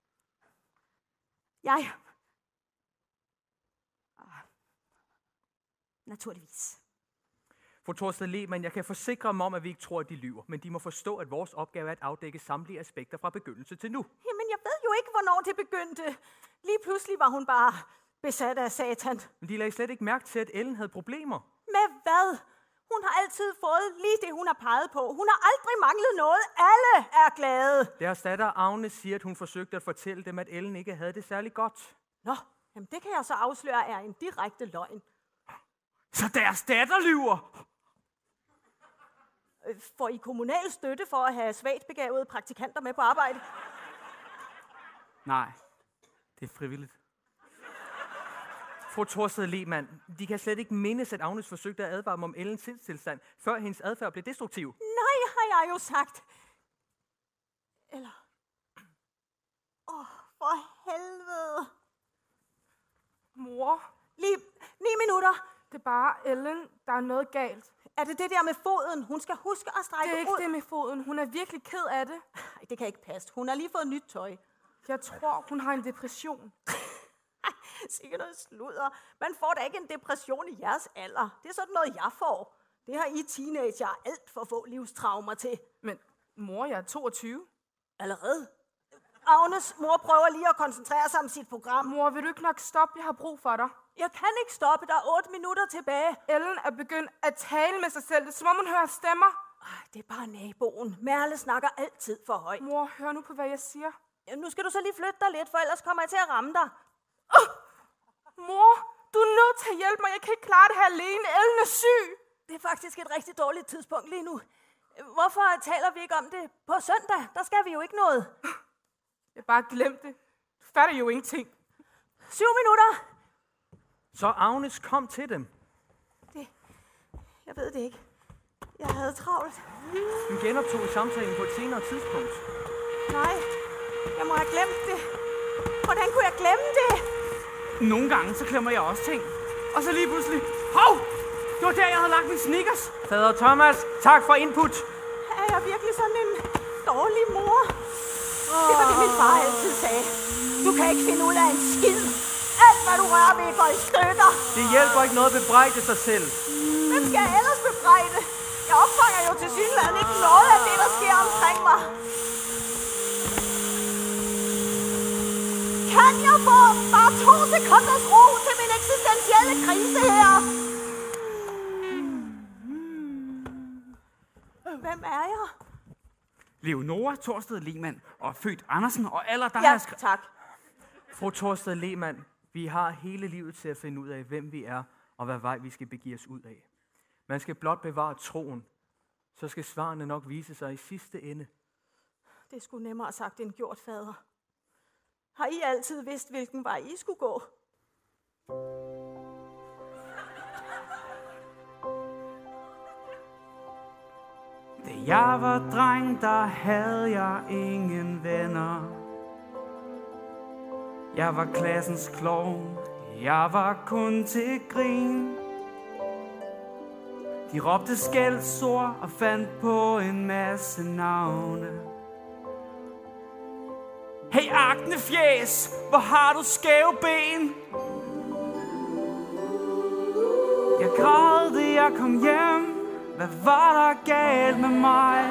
Naturligvis. Fru Torsted Lehmann, jeg kan forsikre dem om, at vi ikke tror, at de lyver, men de må forstå, at vores opgave er at afdække samtlige aspekter fra begyndelse til nu. Jamen, jeg ved jo ikke, hvornår det begyndte. Lige pludselig var hun bare besat af Satan. Men de lagde slet ikke mærke til, at Ellen havde problemer. Med hvad? Hun har altid fået lige det, hun har peget på. Hun har aldrig manglet noget. Alle er glade. Deres datter Agnes siger, at hun forsøgte at fortælle dem, at Ellen ikke havde det særlig godt. Nå, jamen det kan jeg så afsløre er en direkte løgn. Så deres datter lyver! Får I kommunal støtte for at have svagt begavede praktikanter med på arbejde? Nej, det er frivilligt. Fru Torsted Lehmann, de kan slet ikke mindes, at Agnes forsøgte at advare dem om Ellens sindstilstand, før hendes adfærd blev destruktiv. Nej, har jeg jo sagt. Eller... for helvede. Mor, Lige 9 minutter. det er bare Ellen, der er noget galt. Er det det der med foden? Hun skal huske at strække Det er ikke ud. det med foden. Hun er virkelig ked af det. Ej, det kan ikke passe. Hun har lige fået nyt tøj. Jeg tror, hun har en depression. Sikke noget sludder. Man får da ikke en depression i jeres alder. Det er sådan noget, jeg får. Det har I teenager alt for få livstraumer til. Men mor, jeg er 22. Allerede? Agnes mor prøver lige at koncentrere sig om sit program. Mor, vil du ikke nok stoppe? Jeg har brug for dig. Jeg kan ikke stoppe. Der er 8 minutter tilbage. Ellen er begyndt at tale med sig selv. Det er som om hun hører stemmer. Det er bare naboen. Merle snakker altid for højt. Mor, hør nu på, hvad jeg siger. Ja, nu skal du så lige flytte dig lidt, for ellers kommer jeg til at ramme dig. Mor, du er nødt til at hjælpe mig. Jeg kan ikke klare det her alene. Ellen er syg. Det er faktisk et rigtig dårligt tidspunkt lige nu. Hvorfor taler vi ikke om det på søndag? Der skal vi jo ikke noget. Jeg bare glemt det. Du fatter jo ingenting. 7 minutter. Så Agnes kom til dem. Jeg ved det ikke. Jeg havde travlt. Hun genoptog samtalen på et senere tidspunkt. Nej, jeg må have glemt det. Hvordan kunne jeg glemme det? Nogle gange, så glemmer jeg også ting. Og så lige pludselig, hov! Det var der, jeg havde lagt min Snickers. Fader Thomas, tak for input. Er jeg virkelig sådan en dårlig mor? Det var det, min far altid sagde. Du kan ikke finde ud af en skid. Alt, hvad du rører ved, går i stykker. Det hjælper ikke noget at bebrejde sig selv. Hvem skal jeg ellers bebrejde? Jeg opfanger jo til synligheden ikke noget af det, der sker omkring mig. Kan jeg få bare 2 sekunders ro til min eksistentielle krise her? Hvem er jeg? Leonora Torsted Lehmann og født Andersen og alder, der Ja, har skrevet... tak. Fru Torsted Lehmann, vi har hele livet til at finde ud af, hvem vi er og hvad vej vi skal begive os ud af. Man skal blot bevare troen, så skal svarene nok vise sig i sidste ende. Det skulle nemmere sagt end gjort, fader. Har I altid vidst, hvilken vej I skulle gå? Da jeg var dreng, der havde jeg ingen venner. Jeg var klassens klovn, Jeg var kun til grin. De råbte skældsord og fandt på en masse navne. Hey Agnefjæs, hvor har du skæve ben? Jeg græd, da jeg kom hjem. Hvad var der galt med mig?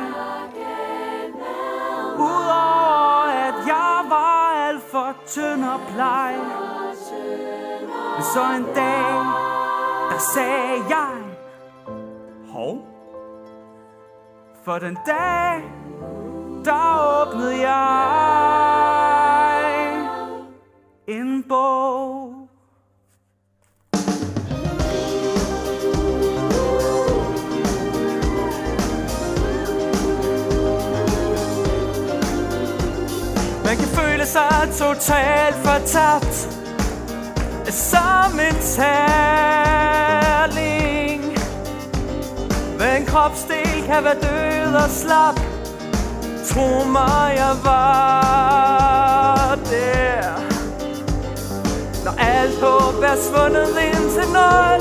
Udover at jeg var alt for tynd og bleg. Men så en dag, der sagde jeg hov. For den dag, der åbnede jeg en bog. Man kan føle sig totalt fortabt, som en terling. Men kropsdel kan være død og slap. Tro mig, jeg var der. Når alt håb er svundet ind til nul,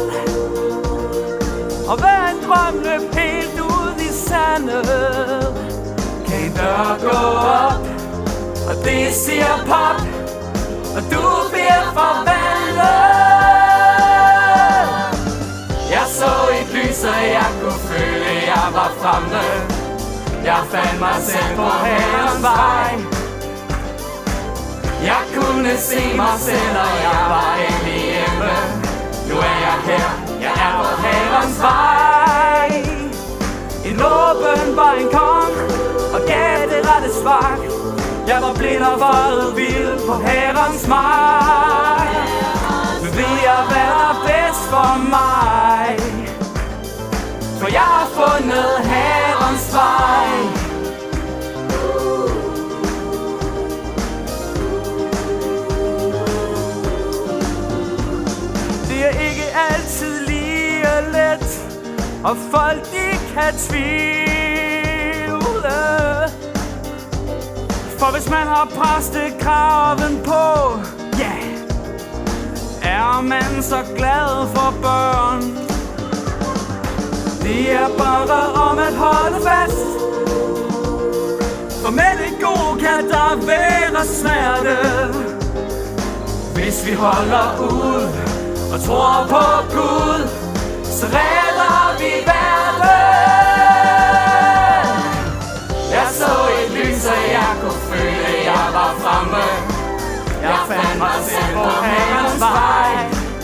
og hver en drøm løb helt ud i sandet, kan en dør gå op, og det siger pop, og du bliver forvandlet. Jeg så et lys, og jeg kunne føle, at jeg var fremme. Jeg fandt mig selv på Herrens vej. Jeg kunne se mig selv, og jeg var endelig hjemme. Nu er jeg her, jeg er på Herrens vej. En åbenbaring kom og gav det rette spark. Jeg var blind og forret vild på Herrens mark. Nu ved jeg, hvad der er bedst for mig, for jeg har fundet Herrens vej. Det er ikke altid lige let, og folk de kan tvivle. For hvis man har præstekraven på, ja, er man så glad for børn. Det er bare om at holde fast, for med det gode kan der være smerte. Hvis vi holder ud og tror på Gud, så redder vi verden. Jeg så et lys, og jeg kunne føle, at jeg var fremme. Jeg fandt mig selv på Herrens vej.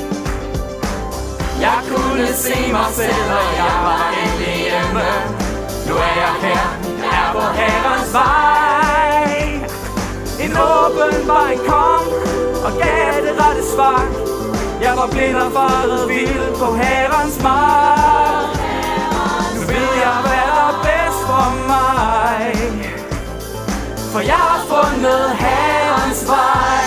Jeg kunne se mig selv, og jeg var endelig hjemme. Nu er jeg her, jeg er på Herrens vej. En åbenbaring kom og gav det rette svar. Jeg var blind og faret vild på Herrens mark. Nu ved jeg, hvad der er bedst for mig, for jeg har fundet Herrens vej.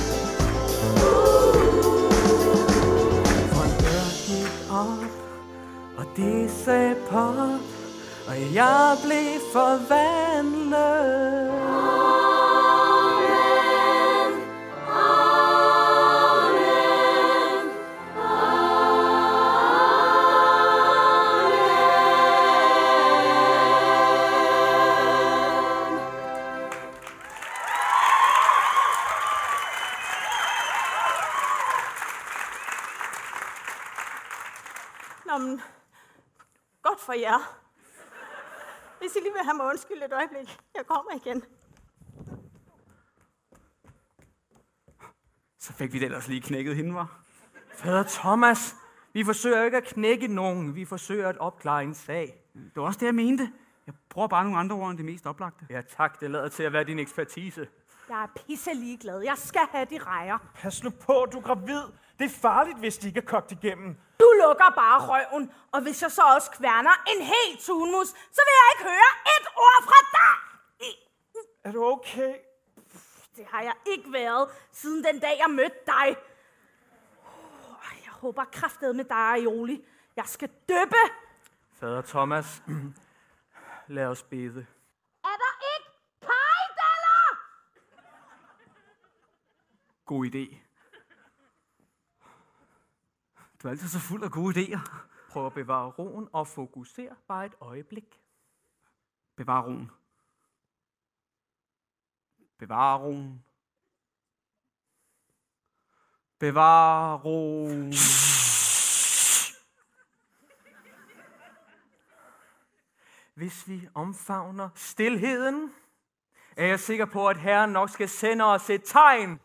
For en dør gik op, og det sagde pop, og jeg blev forvandlet. Nå, men godt for jer. Hvis I lige vil have mig undskyld et øjeblik. Jeg kommer igen. Så fik vi det ellers lige knækket hende, var. Fader Thomas, vi forsøger ikke at knække nogen. Vi forsøger at opklare en sag. Det var også det, jeg mente. Jeg prøver bare nogle andre ord end det mest oplagte. Ja tak, det lader til at være din ekspertise. Jeg er pisse ligeglad. Jeg skal have de rejer. Pas nu på, du er gravid. Det er farligt, hvis de ikke er kogt igennem. Du lukker bare røven, og hvis jeg så også kværner en hel tunmus, så vil jeg ikke høre et ord fra dig. Er du okay? Det har jeg ikke været, siden den dag jeg mødte dig. Jeg håber kraftedeme dig, Aioli. Jeg skal døbe. Fader Thomas, lad os bede. Er der ikke kajdaller? God idé. Du er altid så fuld af gode idéer. Prøv at bevare roen og fokusere bare et øjeblik. Bevar roen. Bevar roen. Bevar roen. Hvis vi omfavner stilheden, er jeg sikker på, at Herren nok skal sende os et tegn.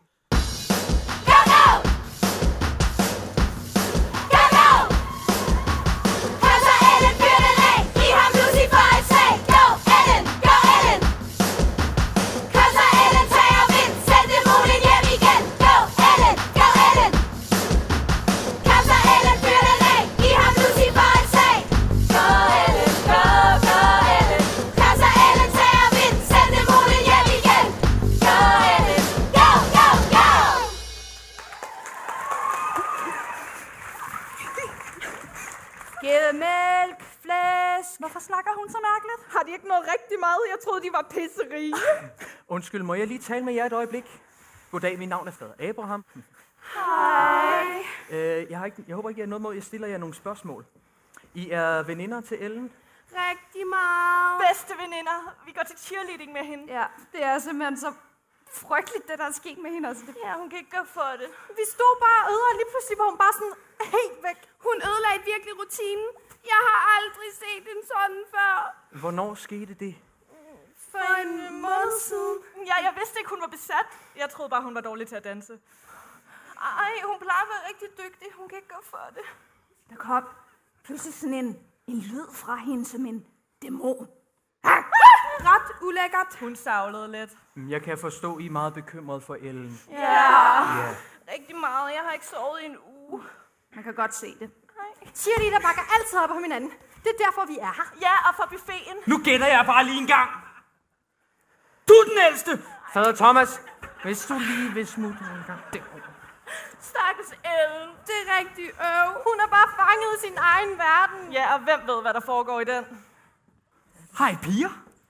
Mælk, flæsk. Hvorfor snakker hun så mærkeligt? Har de ikke noget rigtig mad? Jeg troede, de var pisserige. Undskyld, må jeg lige tale med jer et øjeblik? Goddag, mit navn er fader Abraham. Hej. Jeg håber ikke, jeg har noget mod, jeg stiller jer nogle spørgsmål. I er veninder til Ellen? Rigtig meget. Bedste veninder. Vi går til cheerleading med hende. Ja, det er simpelthen så frygteligt, det der er sket med hende. Altså, Ja, hun kan ikke gøre for det. vi stod bare og øvede, og lige pludselig var hun bare sådan helt væk. Hun ødelagde virkelig rutinen. Jeg har aldrig set en sådan før. Hvornår skete det? For en måned siden. Ja, jeg vidste ikke, hun var besat. Jeg troede bare, hun var dårlig til at danse. Ej, hun plejer at være rigtig dygtig. Hun kan ikke gøre for det. Der kom pludselig sådan en lyd fra hende som en dæmon. Ret ulækkert. Hun savlede lidt. Jeg kan forstå, I er meget bekymret for Ellen. Ja. Rigtig meget. Jeg har ikke sovet i en uge. Man kan godt se det. Cheerleader bakker altid op om hinanden. Det er derfor, vi er her. Ja, og for buffeten. Nu gætter jeg bare lige en gang. Du er den ældste! Fader Thomas, hvis du lige vil smutte en gang derovre. Stakkels Ellen. Det er rigtig øv. Hun er bare fanget i sin egen verden. Ja, og hvem ved, hvad der foregår i den? Hej piger.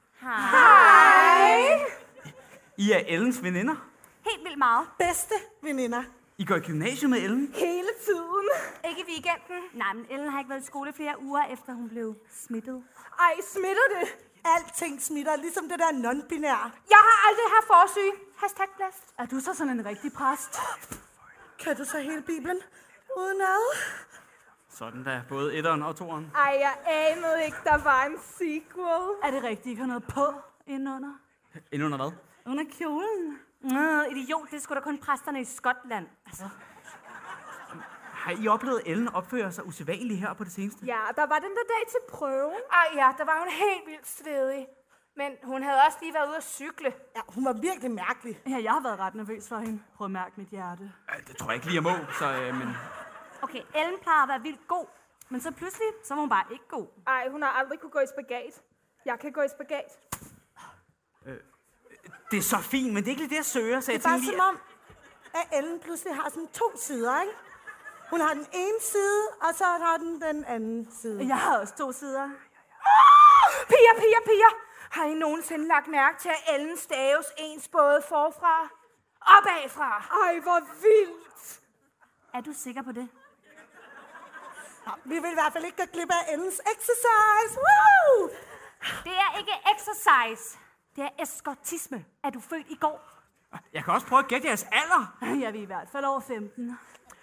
Hej. I er Ellens veninder. Helt vildt meget. Bedste veninder. I går i gymnasiet med Ellen. Hele tiden. Ikke i weekenden. Nej, men Ellen har ikke været i skole flere uger, efter hun blev smittet. Ej, smitter det? Alting smitter, ligesom det der non-binære. Jeg har aldrig haft forsyge. #plast. Er du så sådan en rigtig præst? Kan du så hele Bibelen uden ad? Sådan da, både etteren og toeren. Ej, jeg anede ikke, der var en sequel. Er det rigtigt, I har noget på indenunder? Indunder hvad? Under kjolen? Idiot, det er sgu da kun præsterne i Skotland. Altså. Har I oplevet Ellen opføre sig usædvanligt her på det seneste? Ja, der var den der dag til prøven. Ej ja, der var hun helt vildt stedig. Men hun havde også lige været ude at cykle. Ja, hun var virkelig mærkelig. Ja, jeg har været ret nervøs for hende. Prøv at mærke mit hjerte. Det tror jeg ikke lige, jeg må, så men... Okay, Ellen plejer at være vildt god. Men så pludselig, så var hun bare ikke god. Ej, hun har aldrig kunne gå i spagat. Jeg kan gå i spagat. Det er så fint, men det er ikke lige det, jeg søger, så jeg Det er bare tænker som om, at Ellen pludselig har sådan 2 sider, ikke? Hun har den ene side, og så har den anden side. Jeg har også 2 sider. Piger! Har I nogensinde lagt mærke til, at Ellen staves ens både forfra og bagfra? Ej, hvor vildt. Er du sikker på det? Vi vil i hvert fald ikke gå glip af Ellens exercise. Woo! Det er ikke exercise. Det er eskortisme. Er du født i går? Jeg kan også prøve at gætte jeres alder. Jeg er i hvert fald over 15.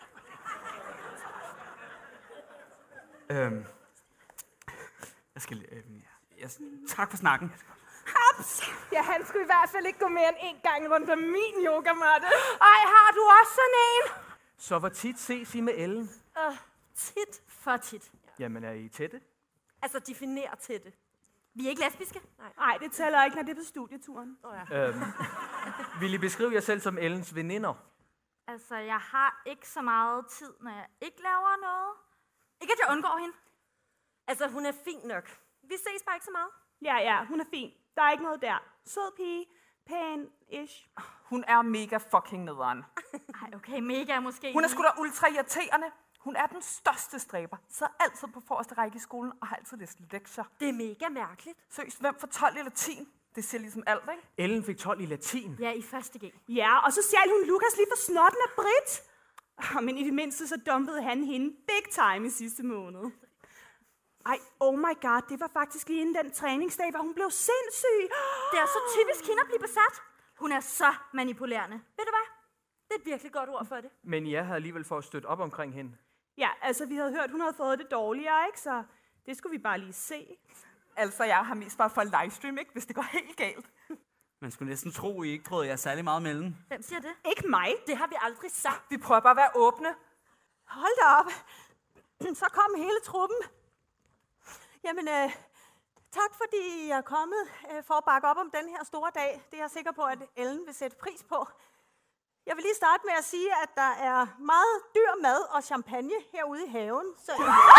Jeg skal tak for snakken. Haps! Ja, han skulle i hvert fald ikke gå mere end 1 gang rundt om min yogamatte. Ej, har du også sådan en? Så hvor tit ses I med Ellen? Tit for tit. Jamen, er I tætte? Altså, definere tætte. Vi er ikke lesbiske. Nej, det tæller ikke, når det er på studieturen. Vil I beskrive jer selv som Ellens veninder? Altså, jeg har ikke så meget tid, når jeg ikke laver noget. Ikke, at jeg undgår hende. Altså, hun er fin nok. Vi ses bare ikke så meget. Ja, hun er fin. Der er ikke noget der. Sød pige. Pæn-ish. Hun er mega fucking nederen. Ej, okay, mega måske. Hun er sgu da ultra irriterende. Hun er den største stræber. Sidder altid på forreste række i skolen og har altid læst lektier. Det er mega mærkeligt. Seriøst, hvem får 12 i latin? Det siger ligesom alt, ikke? Ellen fik 12 i latin. Ja, i 1. G. Ja, og så stjal hun Lukas lige for snotten af Britt. Men i det mindste så dumpede han hende big time i sidste måned. Ej, oh my god, det var faktisk lige inden den træningsdag, hvor hun blev sindssyg. Det er så typisk hende at blive besat. Hun er så manipulerende. Ved du hvad? Det er et virkelig godt ord for det. Men jeg havde alligevel for at støtte op omkring hende. Ja, altså vi havde hørt, hun havde fået det dårligere, ikke? Så det skulle vi bare lige se. Altså, jeg har mest bare for livestream, ikke? Hvis det går helt galt. Man skulle næsten tro, I ikke prøvede jer særlig meget mellem. Hvem siger det? Ikke mig. Det har vi aldrig sagt. Vi prøver bare at være åbne. Hold da op. Så kom hele truppen. Jamen, tak fordi I er kommet for at bakke op om den her store dag. Det er jeg sikker på, at Ellen vil sætte pris på. Jeg vil lige starte med at sige, at der er meget dyr mad og champagne herude i haven. Så...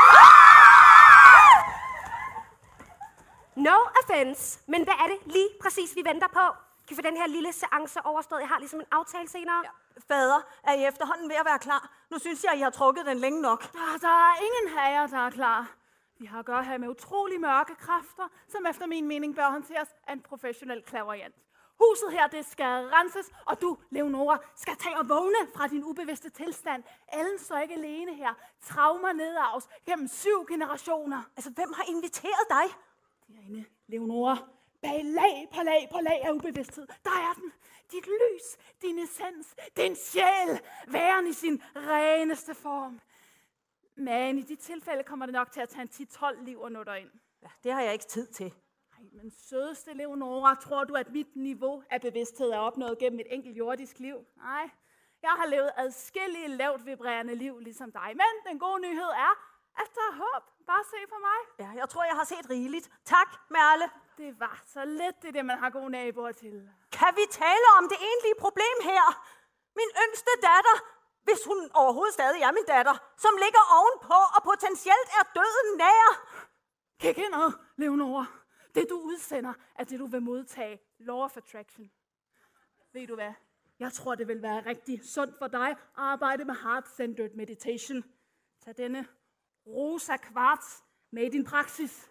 No offense, men hvad er det lige præcis, vi venter på? Kan vi få den her lille seance overstået? Jeg har ligesom en aftale senere. Ja. Fader, er I efterhånden ved at være klar? Nu synes jeg, I har trukket den længe nok. Der er ingen af jer, der er klar. Vi har at gøre her med utrolig mørke kræfter, som efter min mening bør håndteres af en professionel clairvoyant. Huset her, det skal renses, og du, Leonora, skal tage og vågne fra din ubevidste tilstand. Ellen står ikke alene her. Traumer nedarves gennem 7 generationer. Altså, hvem har inviteret dig? Derinde, Leonora. Bag lag på lag på lag af ubevidsthed. Der er den. Dit lys, din essens, din sjæl, væren i sin reneste form. Men i de tilfælde kommer det nok til at tage en 10-12 liv at nå dig ind. Ja, det har jeg ikke tid til. Nej, men sødeste Leonora, tror du, at mit niveau af bevidsthed er opnået gennem et enkelt jordisk liv? Nej, jeg har levet adskillige lavt vibrerende liv ligesom dig. Men den gode nyhed er, at der er håb. Bare se på mig. Ja, jeg tror, jeg har set rigeligt. Tak, Merle. Det var så let, det man har gode naboer til. Kan vi tale om det egentlige problem her? Min yngste datter, hvis hun overhovedet stadig er min datter, som ligger ovenpå og potentielt er døden nær. Kig indad, Leonora. Det du udsender er det du vil modtage. Law of Attraction. Ved du hvad? Jeg tror det vil være rigtig sundt for dig at arbejde med heart-centered meditation. Tag denne rosa kvarts med i din praksis.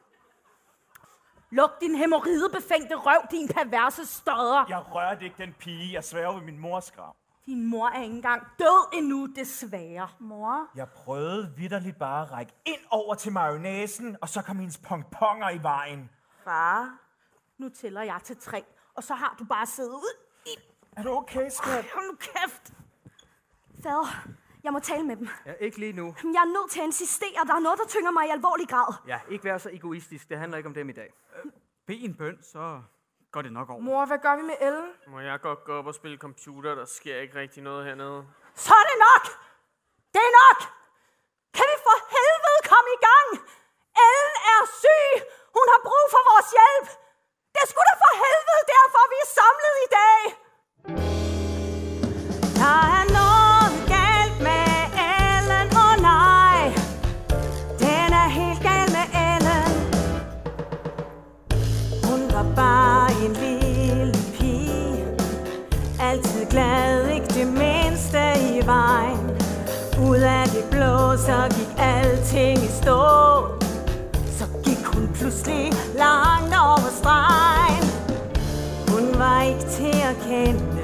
Luk din hæmoridebefængte røv, din perverse stodder. Jeg rørte ikke den pige. Jeg sværger ved min mors grav. Din mor er ikke engang død endnu, desværre. Mor? Jeg prøvede vitterligt bare at række ind over til mayonnaisen, og så kom hendes pongponger i vejen. Far, nu tæller jeg til 3, og så har du bare siddet ud i... Er du okay, skat? Hold nu kæft. Fader, jeg må tale med dem. Ja, ikke lige nu. Jeg er nødt til at insistere. Der er noget, der tynger mig i alvorlig grad. Ja, ikke være så egoistisk. Det handler ikke om dem i dag. Bed en bøn, så går det nok over. Mor, hvad gør vi med Ellen? Må jeg godt gå op og spille computer? Der sker ikke rigtig noget hernede. Så er det nok! Det er nok! Kan vi for helvede komme i gang? Ellen er syg! Hun har brug for vores hjælp! Det er sgu da for helvede derfor, vi er samlet i dag! Der er noget galt med Ellen, oh nej. Den er helt gal med Ellen. Hun var bare en lille pige. Altid glad, ikke det mindste i vejen. Ud af det blå, så gik alting i stå. Så gik hun pludselig langt over stregen. Hun var ikke til at kende.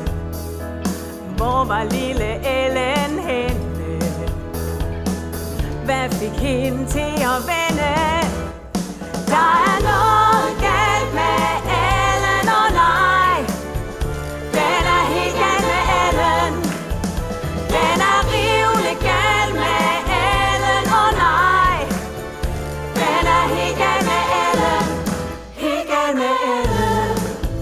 Hvor var lille Ellen henne? Hvad fik hende til at vende? Der er noget galt med Ellen, oh nej. Den er helt galt med Ellen. Den er rivende galt med Ellen, oh nej. Den er helt galt med Ellen. Helt galt med Ellen.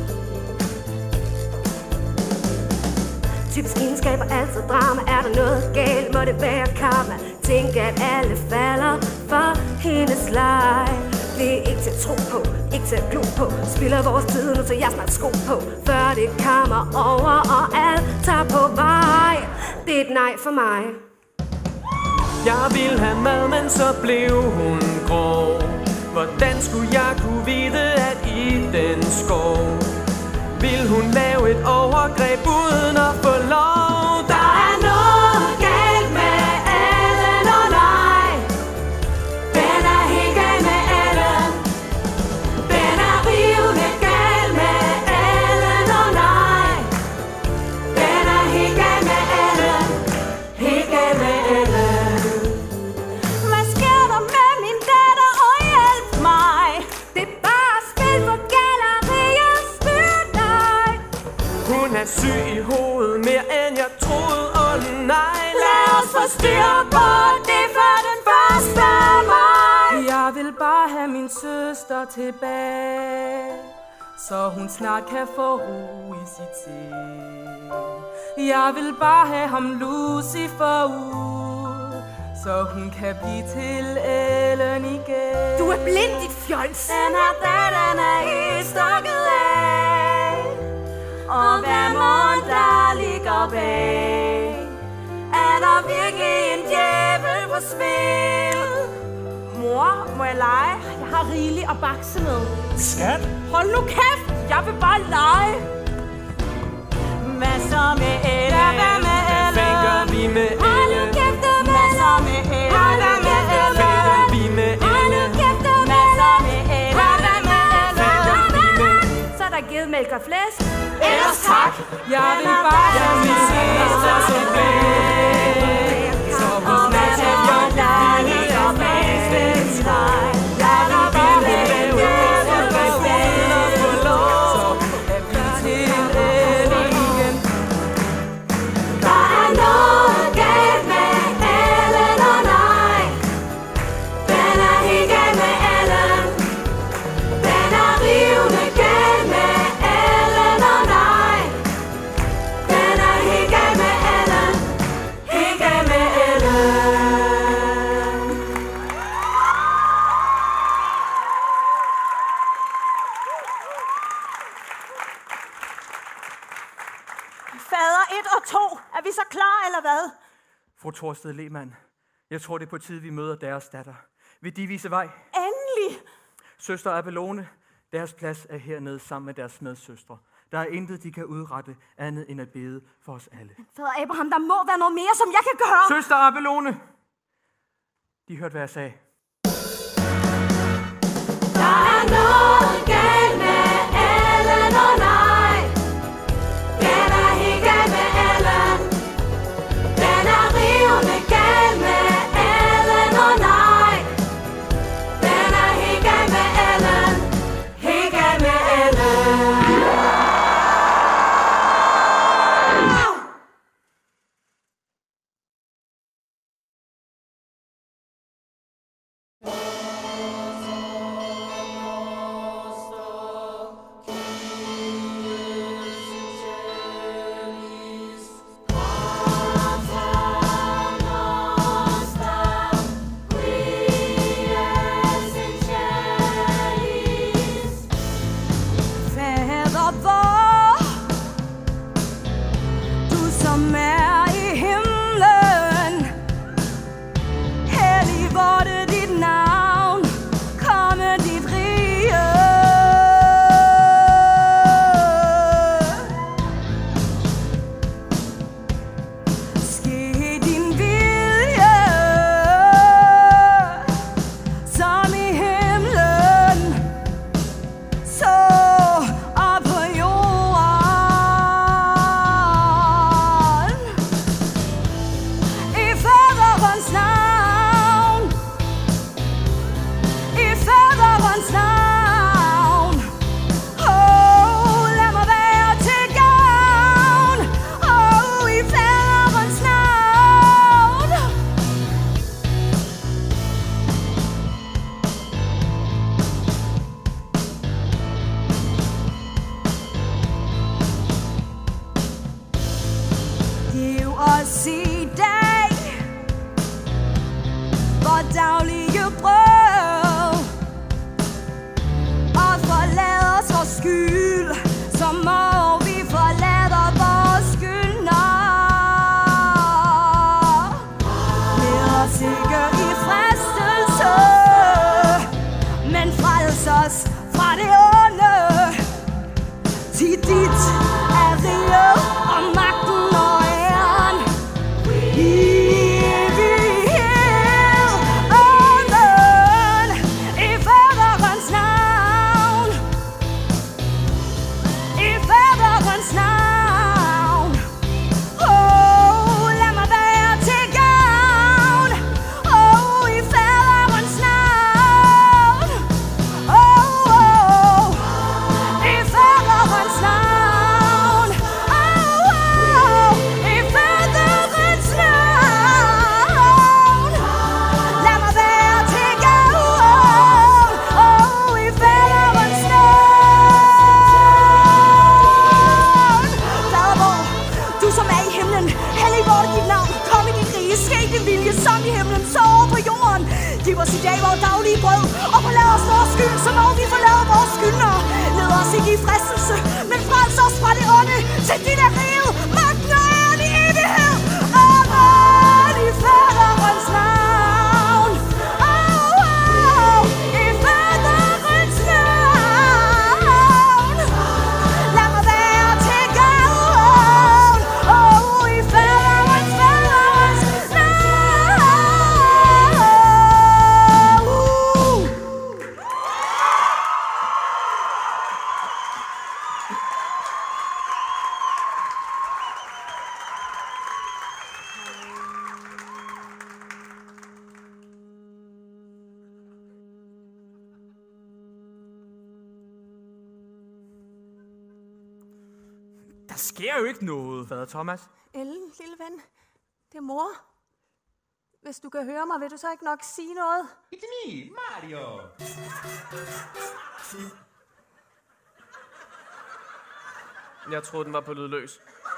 Typisk egenskaber, altid drama. Er der noget galt, må det være karma. Tænk, at alle falder for hendes leg. Det er ikke til at tro på, ikke til at glo på. Spiller vores tid, nu så jeg snart sko på. Før det kommer over, og alt tager på vej. Det er et nej for mig. Jeg ville have mad, men så blev hun grå. Hvordan skulle jeg kunne vide, at i den skov vil hun lave et overgreb uden at få lov? Der er noget galt med Ellen, oh nej. Den er helt galt med Ellen. Den er rivende galt med Ellen, oh nej. Den er helt galt med Ellen. Helt have min søster tilbage, så hun snart kan få ro i sit sind. Jeg vil bare have ham Lucifer ud, så hun kan blive til Ellen igen. Du er blind, dit fjols! Den er helt stukket af, og hvad mon der ligger bag? Er der virkelig en djævel på spil? Mor, må jeg lege? Jeg har rigeligt at bakse med. Skat? Hold nu kæft! Jeg vil bare lege! Hvad så med Ellen? Hvad med Ellen? Hvad gør vi med Ellen? Hold nu kæft, hvad så med Ellen? Hvad med Ellen? Hvad gør vi med Ellen? Hvad så med Ellen? Hvad med Ellen? Så er der givet mælk og flæsk. Ellers tak! Jeg vil bare have min søster tilbage, så hun snart kan gøre dejligt og bagslæs dig. Jeg vil bare have en djævel på spil og få lov, så kan vi til Ellen igen. Der er noget galt med Ellen, og nej, den er helt galt med Ellen. Den er rivende galt med Ellen, og nej, den er helt galt med Ellen. Helt galt med Ellen. Fader 1 og 2. Er vi så klar, eller hvad? Fru Torsted Lehmann, jeg tror, det er på tide, vi møder deres datter. Vil de vise vej? Endelig! Søster Abelone, deres plads er hernede sammen med deres medsøstre. Der er intet, de kan udrette andet end at bede for os alle. Fader Abraham, der må være noget mere, som jeg kan gøre. Søster Abelone! De hørte, hvad jeg sagde. Der er noget galt med Ellen, og nej, den er helt galt med Ellen. Den er rivende galt med Ellen, og nej, den er helt galt med Ellen. Helt galt med Ellen. Fader vor, du som er i himlen, hellig vorte dit navn, komme dit rige. Ske din vilje, som i himlen, så op på jorden. I faderens navn, i faderens navn. Lad mig være til gavn. I faderens navn. brød og forlader os vores skyld, så må vi forlade vores skyldnere. Led os ikke i fristelse, men frels os fra det onde. Til dit er riget, magten og æren i evighed. Amen i faderens navn. I faderens navn. Lad mig være til gavn. I faderens navn. Der sker jo ikke noget. Fader Thomas. Ellen, lille ven, det er mor. Hvis du kan høre mig, vil du så ikke nok sige noget? It's me, Mario. Jeg troede, den var på lydløs.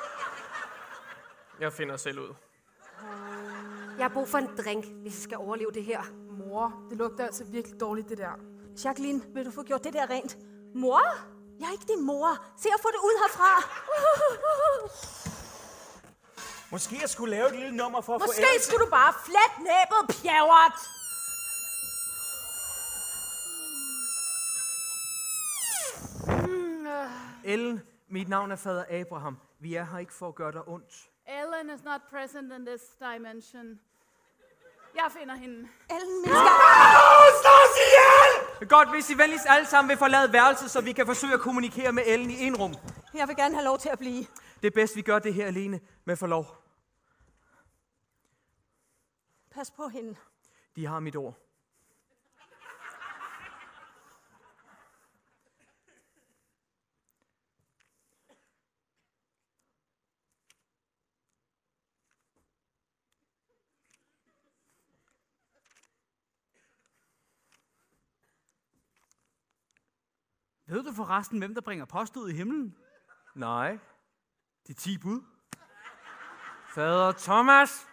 Jeg finder selv ud. Jeg har brug for en drink, hvis jeg skal overleve det her. Mor, det lugter altså virkelig dårligt, det der. Jacqueline, vil du få gjort det der rent? Mor? Jeg er ikke din mor. Se at få det ud herfra. Måske jeg skulle lave et lille nummer for at få Måske skulle du bare flat næbet, pjavret. Ellen, mit navn er fader Abraham. Vi er her ikke for at gøre dig ondt. Ellen is not present in this dimension. Jeg finder hende. Ellen, min skal... Godt, hvis I venligst alle sammen vil forlade værelset, så vi kan forsøge at kommunikere med Ellen i en rum. Jeg vil gerne have lov til at blive. Det er bedst, vi gør det her alene med forlov. Pas på hende. De har mit ord. Ved du forresten, hvem der bringer post ud i himlen? Nej. De 10 bud. Fader Thomas!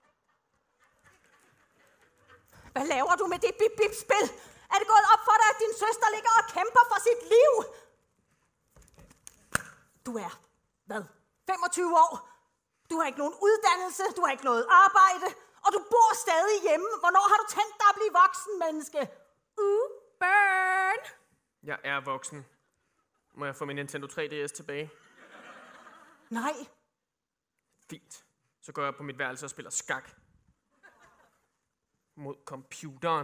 Hvad laver du med det bip-bip-spil? Er det gået op for dig, at din søster ligger og kæmper for sit liv? Du er, hvad, 25 år? Du har ikke nogen uddannelse, du har ikke noget arbejde, og du bor stadig hjemme. Hvornår har du tænkt dig at blive voksen, menneske? Burn! Jeg er voksen. Må jeg få min Nintendo 3DS tilbage? Nej. Fint. Så går jeg på mit værelse og spiller skak. Mod computeren.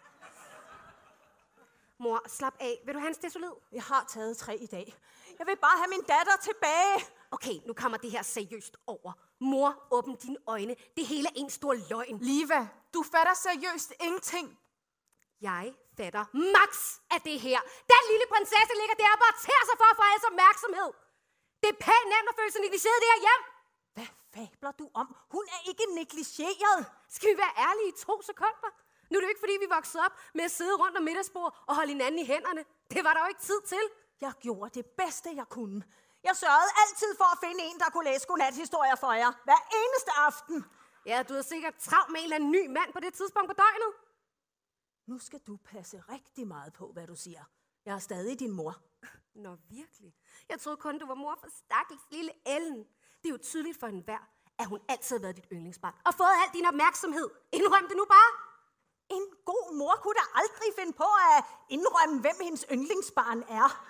Mor, slap af. Vil du have en stesolid? Jeg har taget 3 i dag. Jeg vil bare have min datter tilbage. Okay, nu kommer det her seriøst over. Mor, åbn dine øjne. Det hele er en stor løgn. Liva, du fatter seriøst ingenting. Jeg fatter max af det her. Den lille prinsesse ligger der og bare tager sig for at få alles opmærksomhed. Det er pænt nemt at føle sig negligeret det her hjem. Hvad fabler du om? Hun er ikke negligeret. Skal vi være ærlige i 2 sekunder? Nu er det jo ikke, fordi vi voksede op med at sidde rundt om middagsbord og holde hinanden i hænderne. Det var der jo ikke tid til. Jeg gjorde det bedste, jeg kunne. Jeg sørgede altid for at finde en, der kunne læse godnathistorier for jer. Hver eneste aften. Ja, du havde sikkert travlt med en eller anden ny mand på det tidspunkt på døgnet. Nu skal du passe rigtig meget på, hvad du siger. Jeg er stadig din mor. Nå, virkelig? Jeg troede kun, du var mor for stakkels lille Ellen. Det er jo tydeligt for enhver, at hun altid har været dit yndlingsbarn. Og fået al din opmærksomhed. Indrøm det nu bare. En god mor kunne da aldrig finde på at indrømme, hvem hendes yndlingsbarn er.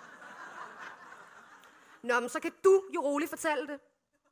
Nå, men så kan du jo roligt fortælle det.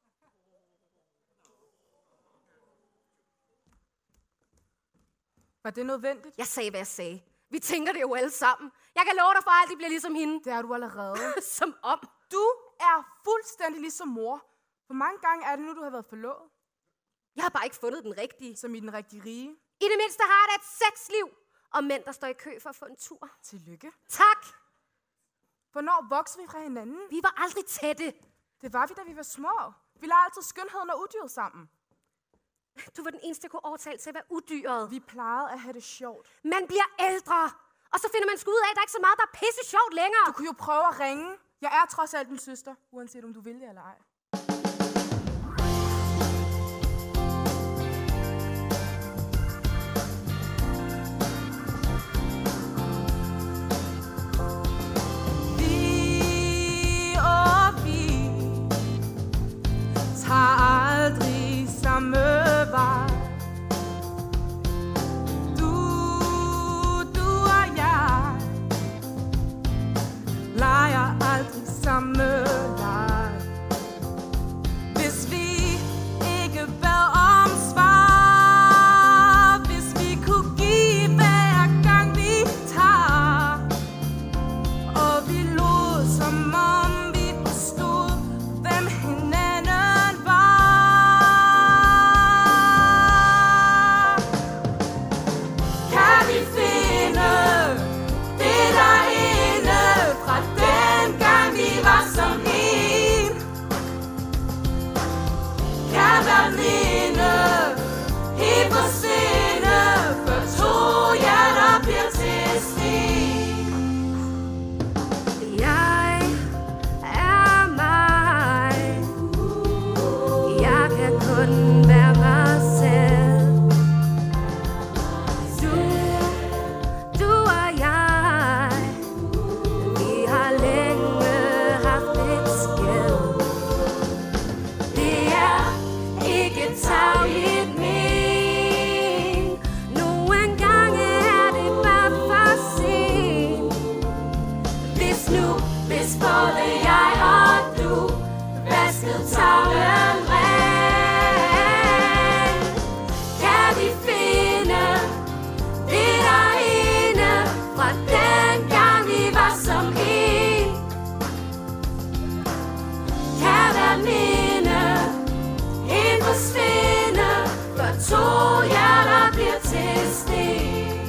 Var det nødvendigt? Jeg sagde, hvad jeg sagde. Vi tænker det jo alle sammen. Jeg kan love dig for, at det bliver ligesom hende. Det er du allerede. Som om. Du er fuldstændig ligesom mor. Hvor mange gange er det nu, du har været forlovet? Jeg har bare ikke fundet den rigtige. Som i den rigtige rige? I det mindste har jeg da et sexliv. Og mænd, der står i kø for at få en tur. Tillykke. Tak. Hvornår voksede vi fra hinanden? Vi var aldrig tætte. Det var vi, da vi var små. Vi legede altid skønheden og udyret sammen. Du var den eneste, der kunne overtale til at være udyret. Vi plejede at have det sjovt. Man bliver ældre. Og så finder man sgu ud af, at der ikke er så meget, der er pisse sjovt længere. Du kunne jo prøve at ringe. Jeg er trods alt din søster, uanset om du vil det eller ej. tavlen ren. Kan vi finde det derinde fra dengang vi var som en? Kan der minde helt forsvinde, for to hjerter bliver til sten?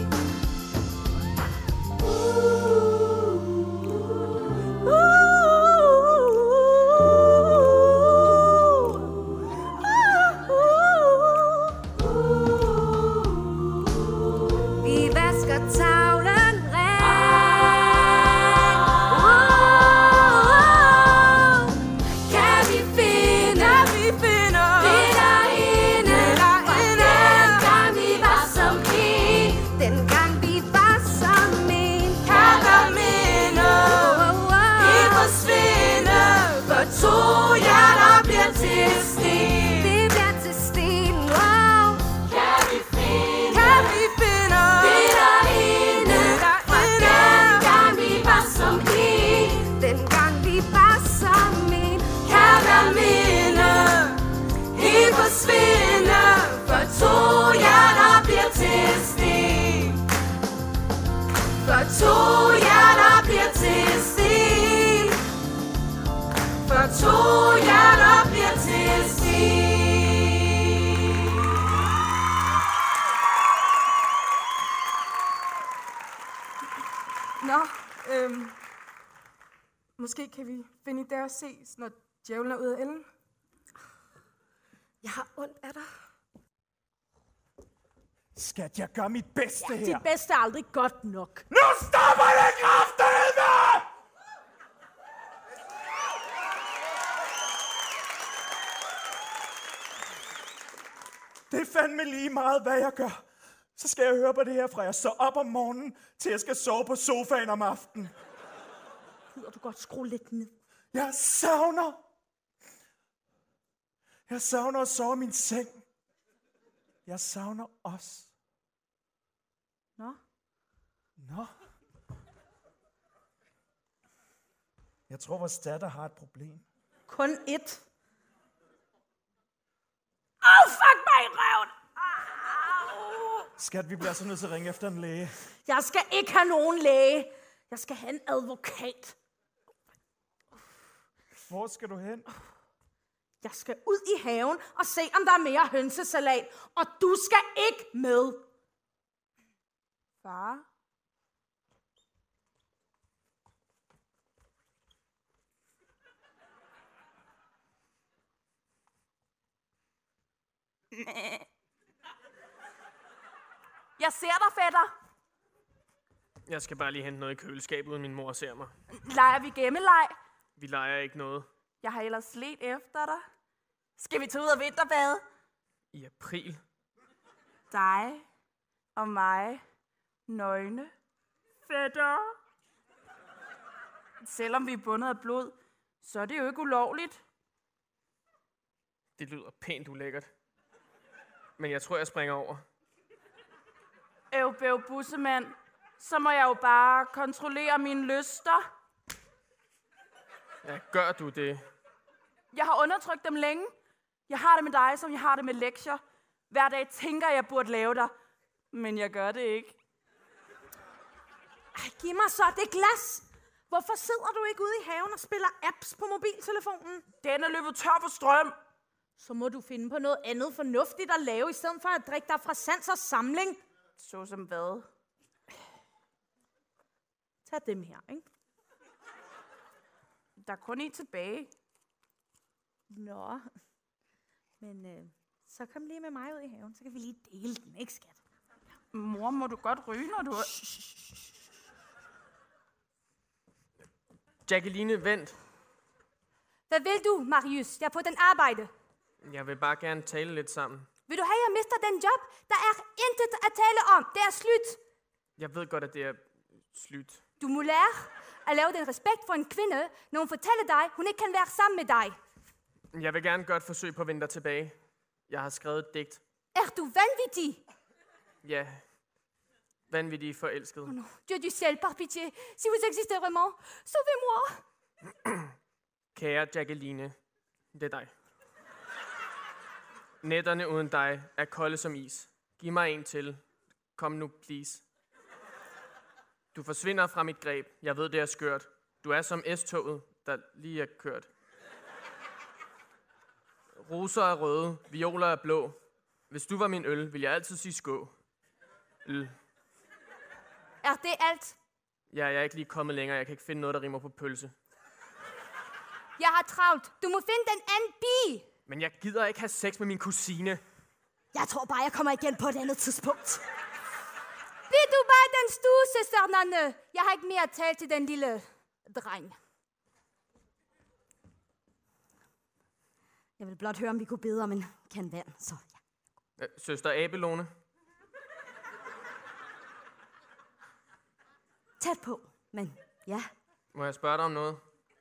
To hjerter bliver til sten. For to hjerter bliver til sten. Nå, måske kan vi finde der og ses, når djævlen er ude af ellen. Jeg har ondt af dig. Skat, jeg gør mit bedste her. Dit bedste er aldrig godt nok. Nu stopper det kraftedeme! Det er fandme lige meget, hvad jeg gør. Så skal jeg høre på det her, fra jeg står op om morgenen, til jeg skal sove på sofaen om aftenen. Gider du godt skrue lidt ned? Jeg savner at sove i min seng. Jeg savner os. Nå? Jeg tror, vores datter har et problem. Kun ét. Fuck mig i røven! Skat, vi bliver så nødt til at ringe efter en læge. Jeg skal ikke have nogen læge. Jeg skal have en advokat. Hvor skal du hen? Jeg skal ud i haven og se, om der er mere hønsesalat. Og du skal ikke med. Far? Jeg ser dig, fætter. Jeg skal bare lige hente noget i køleskabet, uden min mor ser mig. Leger vi gemmeleg? Vi leger ikke noget. Jeg har ellers slet efter dig. Skal vi tage ud og vinterbade? I april. Dig og mig. Nøgne. Fætter. Selvom vi er bundet af blod, så er det jo ikke ulovligt. Det lyder pænt ulækkert. Men jeg tror, jeg springer over. Bæv, bussemand. Så må jeg jo bare kontrollere mine lyster. Ja, gør du det? Jeg har undertrykt dem længe. Jeg har det med dig, som jeg har det med lektier. Hver dag tænker jeg burde lave dig. Men jeg gør det ikke. Ej, giv mig så det glas. Hvorfor sidder du ikke ude i haven og spiller apps på mobiltelefonen? Den er løbet tør for strøm. Så må du finde på noget andet fornuftigt at lave, i stedet for at drikke dig fra sans og samling. Så som hvad? Tag dem her, ikke? Der er kun en tilbage. Nå. Men så kom lige med mig ud i haven, så kan vi lige dele den, ikke skat? Mor, må du godt ryge, når du... Jacqueline, vent. Hvad vil du, Marius? Jeg er på den arbejde. Jeg vil bare gerne tale lidt sammen. Vil du have, at jeg mister den job? Der er intet at tale om. Det er slut. Jeg ved godt, at det er slut. Du må lære at lave den respekt for en kvinde, når hun fortæller dig, hun ikke kan være sammen med dig. Jeg vil gerne gøre et forsøg på at vende dig tilbage. Jeg har skrevet et digt. Er du vanvittig? Ja. Vanvittig forelsket. Oh non, Dieu du ciel, par pitié. Si vous existez vraiment, sauvez-moi. Kære Jacqueline, Det er dig. Nætterne uden dig er kolde som is. Giv mig en til. Kom nu, please. Du forsvinder fra mit greb. Jeg ved, det er skørt. Du er som S-toget, der lige er kørt. Roser er røde, violer er blå. Hvis du var min øl, ville jeg altid sige skå. Øl. Er det alt? Ja, jeg er ikke lige kommet længere. Jeg kan ikke finde noget, der rimer på pølse. Jeg har travlt. Du må finde den anden bi. Men jeg gider ikke have sex med min kusine. Jeg tror bare, jeg kommer igen på et andet tidspunkt. Bliv du bare i den stue, søster Nanne. Jeg har ikke mere at tale til den lille dreng. Jeg vil blot høre, om vi kunne bede om en kan vand, så ja. Søster Abelone. Tæt på, men ja. Må jeg spørge dig om noget?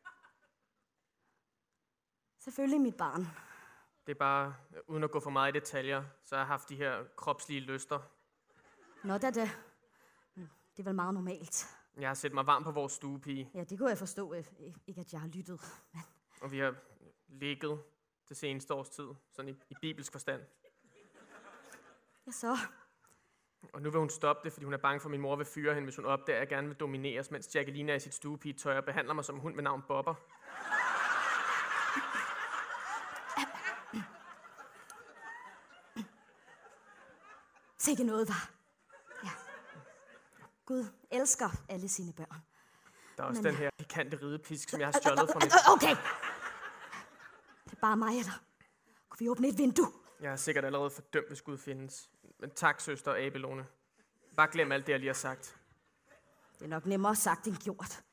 Selvfølgelig mit barn. Det er bare, uden at gå for meget i detaljer, så har jeg haft de her kropslige lyster. Nå da det. Det er vel meget normalt. Jeg har set mig varm på vores stuepige. Ja, det kunne jeg forstå. Ikke at jeg har lyttet. Men... Og vi har ligget det seneste års tid, sådan i bibelsk forstand. Ja, så. Og nu vil hun stoppe det, fordi hun er bange for, at min mor vil fyre hende, hvis hun opdager, at jeg gerne vil domineres, mens Jacqueline er i sit stuepigetøj og behandler mig som en hund med navn Bobber. Sikke noget, var. Ja. Gud elsker alle sine børn. Der er også den her pikante ridepisk, som jeg har stjålet fra mit... Okay! Det er bare mig, eller? Kunne vi åbne et vindue? Jeg er sikkert allerede fordømt, hvis Gud findes. Men tak, søster Abelone. Bare glem alt det, jeg lige har sagt. Det er nok nemmere sagt end gjort.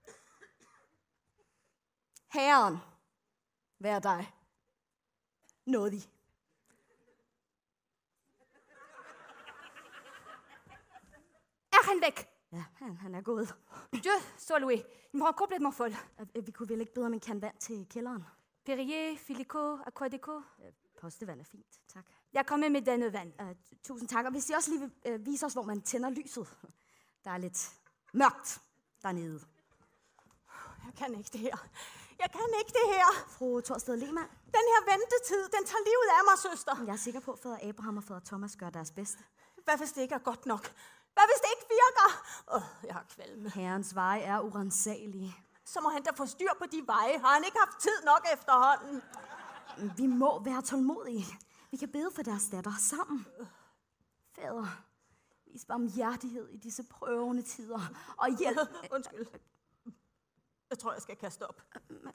Herren, vær dig. Nådig. Er han væk? Ja, han er gået. Je, så Louis. Il me rend complètement folle. Vi kunne vel ikke bede om en kan vand til kælderen? Perrier, Filico, Aquadeco. Postevand er fint, tak. Jeg kommer med denne vand. Tusind tak. Og hvis I også lige vil vise os, hvor man tænder lyset. Der er lidt mørkt dernede. Jeg kan ikke det her. Jeg kan ikke det her. Fru Torsted Lehmann. Den her ventetid, den tager livet af mig, søster. Jeg er sikker på, at fader Abraham og fader Thomas gør deres bedste. Hvad hvis det ikke er godt nok? Hvad hvis det ikke virker? Jeg har kvalme. Herrens veje er urensagelige. Så må han da få styr på de veje. Har han ikke haft tid nok efterhånden? Vi må være tålmodige. Vi kan bede for deres datter sammen. Fader, vis barmhjertighed i disse prøvende tider. Og hjælp... Undskyld. Jeg tror, jeg skal kaste op.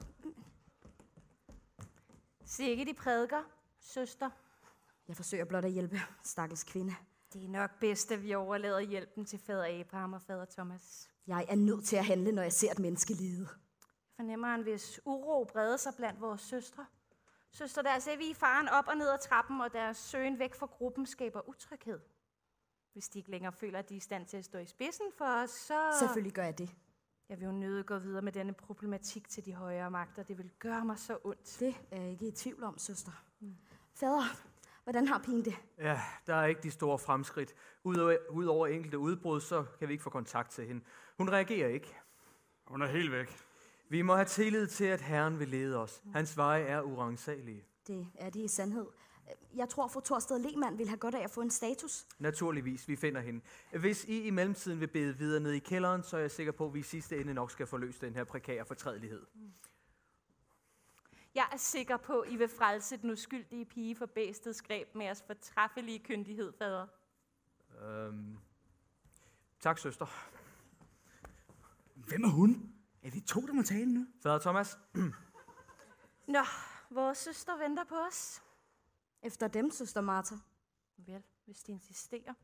Sikke de prædiker, søster. Jeg forsøger blot at hjælpe, stakkels kvinde. Det er nok bedst, at vi overlader hjælpen til fader Abraham og fader Thomas. Jeg er nødt til at handle, når jeg ser et menneske lide. Jeg fornemmer en vis uro breder sig blandt vores søstre. Søster, der ser vi faren op og ned ad trappen, og deres søgen væk fra gruppen skaber utryghed. Hvis de ikke længere føler, at de er i stand til at stå i spidsen for os, så... Selvfølgelig gør jeg det. Jeg vil jo nødig gå videre med denne problematik til de højere magter. Det vil gøre mig så ondt. Det er jeg ikke i tvivl om, søster. Fader, hvordan har pigen det? Ja, der er ikke de store fremskridt. Udover enkelte udbrud, så kan vi ikke få kontakt til hende. Hun reagerer ikke. Hun er helt væk. Vi må have tillid til, at Herren vil lede os. Hans veje er uransagelige. Det er det i sandhed. Jeg tror, fru Torsted Lehmann vil have godt af at få en status. Naturligvis, vi finder hende. Hvis I mellemtiden vil bede videre ned i kælderen, så er jeg sikker på, at vi i sidste ende nok skal få løst den her prekære fortrædelighed. Jeg er sikker på, at I vil frelse den uskyldige pige for bæstets greb med jeres fortræffelige kyndighed, fader. Tak, søster. Hvem er hun? Er det to, der må tale nu? Fader Thomas. Nå, vores søster venter på os. Efter dem, søster Martha. Vel, hvis de insisterer.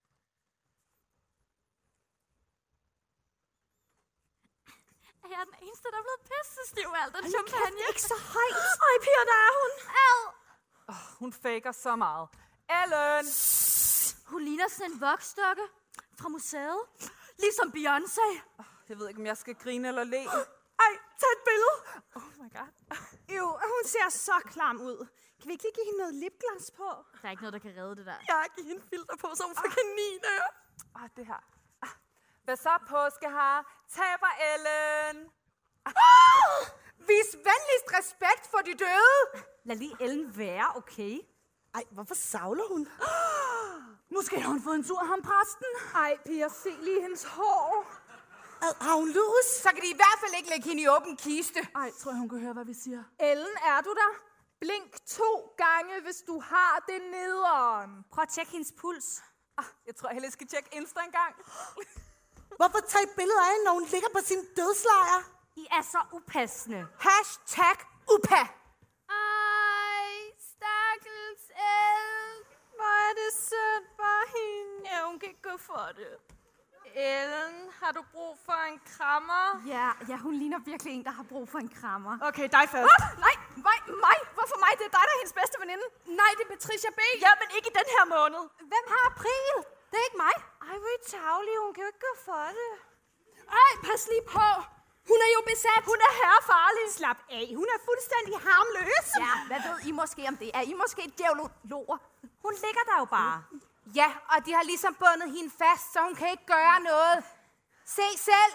Er jeg den eneste, der er blevet pissestiv af al den champagne? Ikke så højt. Ej, Pia, der er hun. Hun faker så meget. Ellen! Hun ligner sådan en voksdukke fra museet. Ligesom Beyoncé. Jeg ved ikke, om jeg skal grine eller le. Ej, tag et billede. Oh my god. Jo, hun ser så klam ud. Kan vi ikke lige give hende noget lipgloss på? Der er ikke noget, der kan redde det der. Jeg har givet hende filter på, så hun får kaniner. Det her. Hvad så, påskehar? Taber Ellen! Vis venligst respekt for de døde. Lad lige Ellen være, okay? Ej, hvorfor savler hun? Måske har hun fået en tur af ham, præsten. Ej, piger, se lige hendes hår. Har hun lus? Så kan de i hvert fald ikke lægge hende i åben kiste. Ej, tror jeg, hun kan høre, hvad vi siger. Ellen, er du der? Blink 2 gange, hvis du har det nederen. Prøv at tjekke hendes puls. Jeg tror, jeg hellere skal tjekke Insta en gang. Hvorfor tage billeder af hende, når hun ligger på sin dødslejr? I er så upassende. Hashtag upa. Ej, stakkels Ellen. Hvor er det synd for hende. Ja, hun kan ikke gå for det. Ellen, har du brug for en krammer? Ja, hun ligner virkelig en, der har brug for en krammer. Okay, dig først. Nej, mig? Hvorfor mig? Det er dig, der er hendes bedste veninde. Nej, det er Patricia B. Ja, men ikke i den her måned. Hvem har april? Det er ikke mig. Ej, hvor er I tavlige. Hun kan jo ikke gå for det. Ej, pas lige på. Hun er jo besat. Hun er herrefarlig. Slap af. Hun er fuldstændig harmløs. Ja, hvad ved I måske om det? Er I måske djævlologer? Hun ligger der jo bare. Ja, og de har ligesom bundet hende fast, så hun kan ikke gøre noget. Se selv.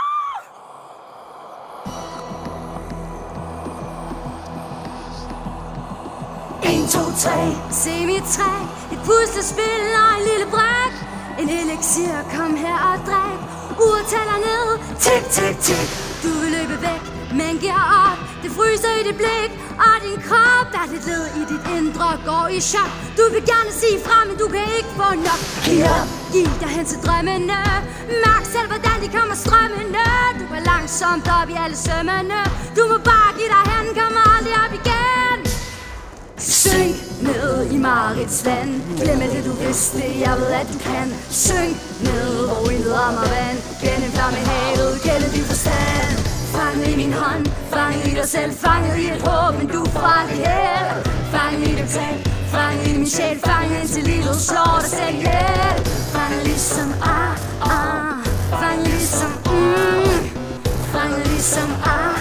En, to, tre. Se mit træ. Et puslespil og en lille bræk. En elixir, kom her og dræk. Uret tæller ned. Tik, tik, tik. Du vil løbe væk, men giver op. Det fryser i dit blik, og din krop. Der er lidt led i dit indre, går i chok. Du vil gerne sige fra, men du kan ikke få nok. Giv dig hen til drømmene. Mærk selv, hvordan de kommer strømmende. Du er langsomt op i alle sømmene. Du må bare give dig hen, kommer aldrig op igen. Synk ned i Marits land. Glem alt det du vidste, jeg ved at du kan. Synk ned, hvor intet rammer vand. Gennemflamme havet, gælde din forstand. Fanget i min hånd, fanget i dig selv. Fanget i et håb, men du får aldrig held. Fanget i dig selv, fanget i min sjæl. Fanget indtil livet slår dig selv ihjel. Fanget ligesom fanget ligesom fanget ligesom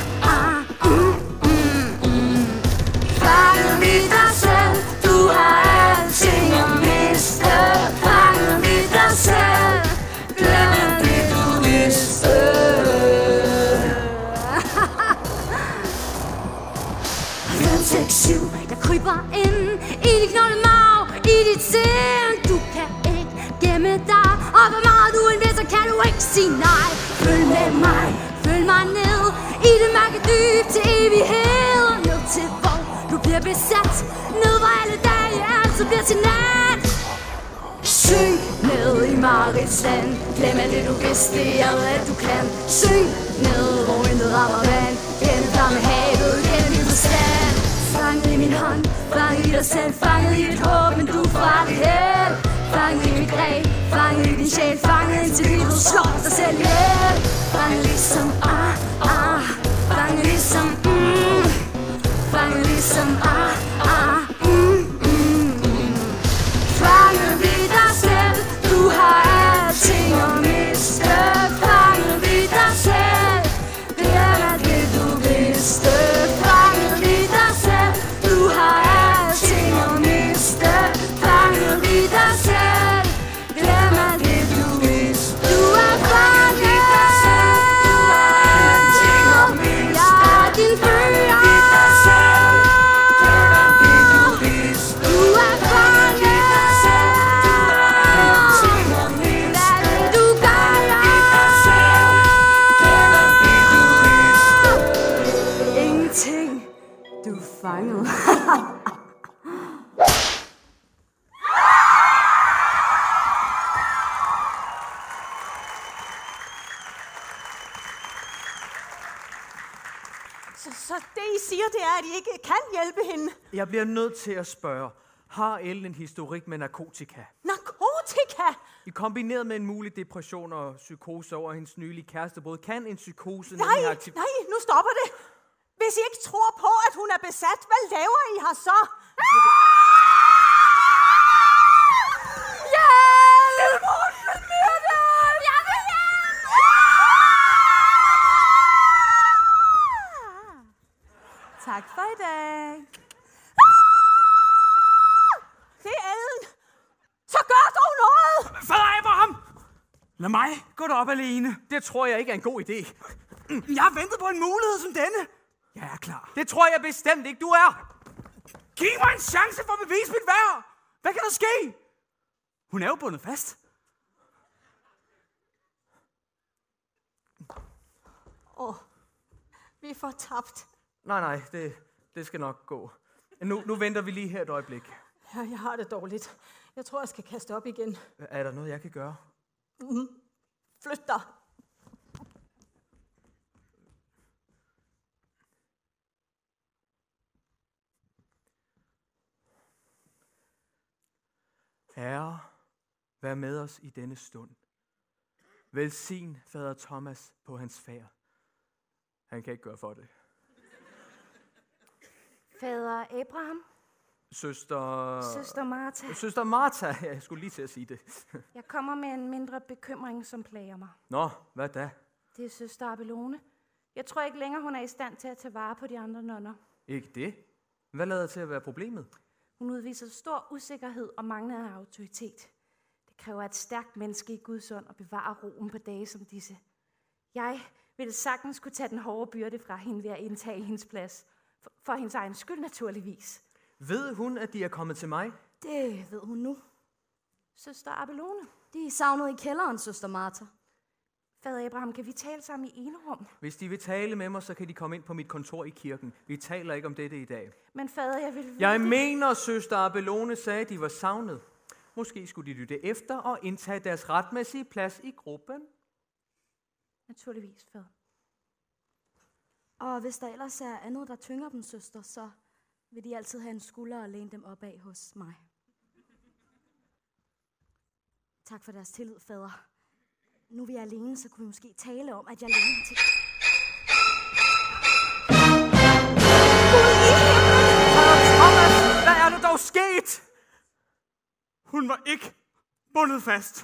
fanget i dig selv. Du har alting at miste. Fanget i dig selv. Glem det du vidste. 5, 6, 7. Jeg kryber ind i dit knoldemarv, i dit sind. Du kan ikke gemme dig, og hvor meget du end vil, så kan du ikke sige nej. Følg med mig, følg mig ned i det mørke dyb til evighed. Ned til hvor du bliver besat, ned hvor alle dage altså bliver til nat. Synk ned i Marits land. Glem alt det du vidste, jeg ved at du kan. Synk ned, hvor intet rammer vand. Gennemflamme havet, gennem din forstand. Fanget i min hånd, fanget i dig selv. Fanget i et håb, men du får aldrig held. Fanget i mit greb, fanget i din sjæl. Fanget indtil livet slår dig selv ihjel. Fanget ligesom fanget ligesom fanget ligesom fanget i dig selv. Du har alting at miste. Fanget i dig selv. Glem alt det du vidste. Fanget i dig selv. Du har alting at miste. Fanget i dig selv. Glem alt det du vidste. Du er fanget. Jeg er din fører. Fanget. Så det I siger, det er, at I ikke kan hjælpe hende? Jeg bliver nødt til at spørge. Har Ellen en historik med narkotika? Narkotika? I kombineret med en mulig depression og psykose over hendes nylige kærestebrud, kan en psykose... Nej, nu stopper det. Hvis I ikke tror på, at hun er besat, hvad laver I her så? Hjælp! Hun vil myrde! Jeg vil hjem! Tak for i dag. Det er Ellen. Så gør dog noget! Fader Abraham! Lad mig gå derop alene. Det tror jeg ikke er en god idé. Jeg har ventet på en mulighed som denne. Jeg er klar. Det tror jeg bestemt ikke, du er. Giv mig en chance for at bevise mit værd. Hvad kan der ske? Hun er jo bundet fast. Vi får tabt. Nej, det skal nok gå. Nu venter vi lige her et øjeblik. Ja, jeg har det dårligt. Jeg tror, jeg skal kaste op igen. Er der noget, jeg kan gøre? Flyt dig. Herre, vær med os i denne stund. Velsign fader Thomas på hans færd. Han kan ikke gøre for det. Fader Abraham. Søster Martha. Søster Martha, ja, jeg skulle lige til at sige det. Jeg kommer med en mindre bekymring, som plager mig. Nå, hvad da? Det er søster Abelone. Jeg tror ikke længere, hun er i stand til at tage vare på de andre nonner. Ikke det? Hvad lader til at være problemet? Hun udviser stor usikkerhed og manglende autoritet. Det kræver et stærkt menneske i Guds ånd at bevare roen på dage som disse. Jeg ville sagtens kunne tage den hårde byrde fra hende ved at indtage hendes plads. For hendes egen skyld naturligvis. Ved hun, at de er kommet til mig? Det ved hun nu. Søster Abelone. De er savnet i kælderen, søster Martha. Fader Abraham, kan vi tale sammen i enerum? Hvis de vil tale med mig, så kan de komme ind på mit kontor i kirken. Vi taler ikke om dette i dag. Men fader, jeg vil... Jeg mener, søster Abelone sagde, at de var savnet. Måske skulle de lytte efter og indtage deres retmæssige plads i gruppen. Naturligvis, fader. Og hvis der ellers er andet, der tynger dem, søster, så vil de altid have en skulder og læne dem op af hos mig. Tak for deres tillid, fader. Nu er vi alene, så kunne vi måske tale om, at jeg længere til... Thomas, hvad er der dog sket? Hun var ikke bundet fast.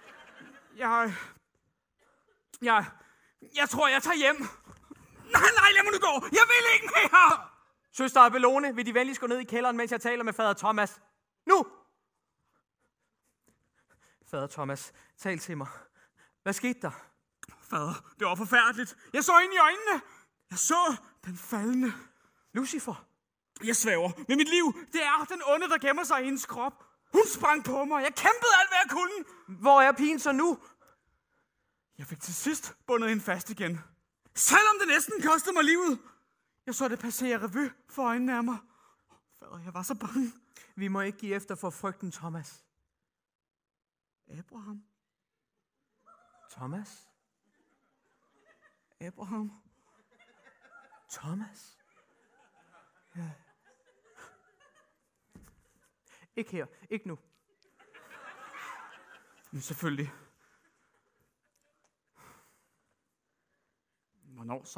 Jeg tror, jeg tager hjem. Nej, lad mig nu gå. Jeg vil ikke mere. Søster Abelone, vil de venligst gå ned i kælderen, mens jeg taler med fader Thomas? Nu! Fader Thomas, tal til mig. Hvad skete der? Fader, det var forfærdeligt. Jeg så ind i øjnene. Jeg så den faldende. Lucifer. Jeg svæver med mit liv. Det er den onde, der gemmer sig i hendes krop. Hun sprang på mig. Jeg kæmpede alt, hvad jeg kunne. Hvor er pigen så nu? Jeg fik til sidst bundet hende fast igen. Selvom det næsten kostede mig livet. Jeg så det passere revy for øjnene af mig. Fader, jeg var så bange. Vi må ikke give efter for frygten, Thomas. Abraham. Thomas? Abraham. Thomas? Ja. Ikke her. Ikke nu. Men selvfølgelig. Hvornår så?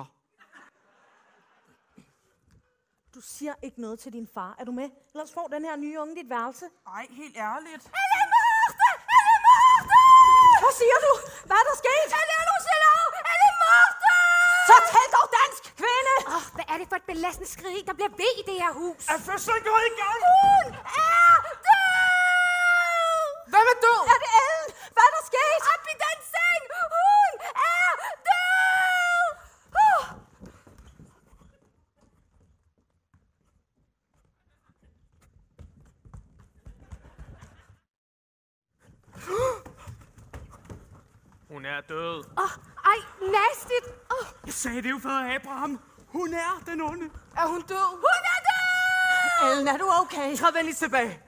Du siger ikke noget til din far. Er du med? Ellers får den her nye unge dit værelse. Ej, helt ærligt. Er det Martha? Er det Martha? Hvad siger du? Hvad er der sket? Er det Lucilla? Er det Martha? Så tal dog dansk, kvinde! Hvad er det for et belastende skrig, der bliver ved i det her hus? Er fødslen gået i gang? Hun er død! Hvem er død? Er det Ellen? Hvad er der sket? Op i den seng! Hun er død! Hun er død. Ej, nastigt! Jeg sagde det jo, fader Abraham. Hun er den onde. Er hun død? Hun er død! Ellen, er du okay? Træd venligst tilbage.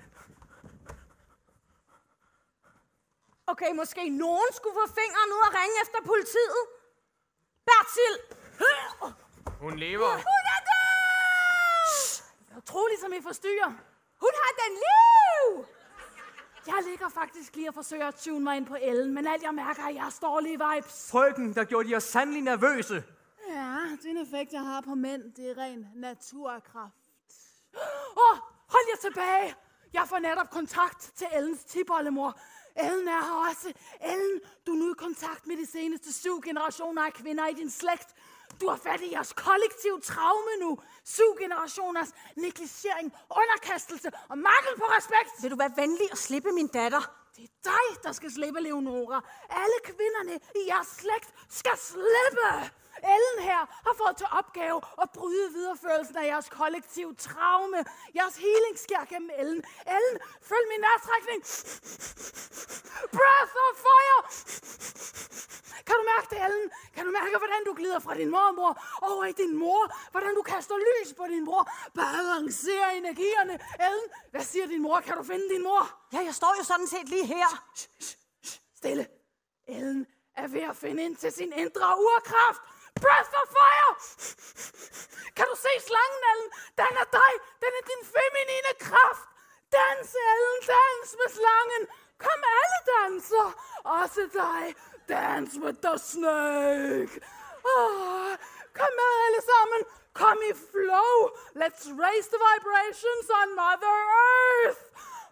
Okay, måske nogen skulle få fingeren ud og ringe efter politiet. Bertil! Hun lever. Hun er død! Utroligt, som I forstyrrer. Hun har den liv! Jeg ligger faktisk lige og forsøger at tune mig ind på Ellen, men alt jeg mærker er jeres dårlige vibes. Frøken, der gjorde de os sandelig nervøse. Ja, den effekt, jeg har på mænd, det er ren naturkraft. Hold jer tilbage! Jeg får netop kontakt til Ellens tipoldemor. Ellen er her også. Ellen, du er nu i kontakt med de seneste 7 generationer af kvinder i din slægt. Du har fat i jeres kollektiv traume nu. 7 generationers negligering, underkastelse og mangel på respekt. Vil du være venlig og slippe min datter? Det er dig, der skal slippe, Leonora. Alle kvinderne i jeres slægt skal slippe. Ellen her har fået til opgave at bryde videreførelsen af jeres kollektive traume. Jeres healing sker gennem Ellen. Ellen, følg min nærtrækning. Breath of fire! Kan du mærke det, Ellen? Kan du mærke, hvordan du glider fra din mormor over i din mor? Hvordan du kaster lys på din bror? Balancerer energierne. Ellen, hvad siger din mor? Kan du finde din mor? Ja, jeg står jo sådan set lige her. Stille. Ellen er ved at finde ind til sin indre urkraft. Breath of fire! Kan du se slangen, Ellen? Den er dig. Den er din feminine kraft. Dans, Ellen. Dans med slangen. Kom, alle danser. Også dig. Dance with the snake. Kom med, alle sammen. Kom i flow. Let's raise the vibrations on Mother Earth.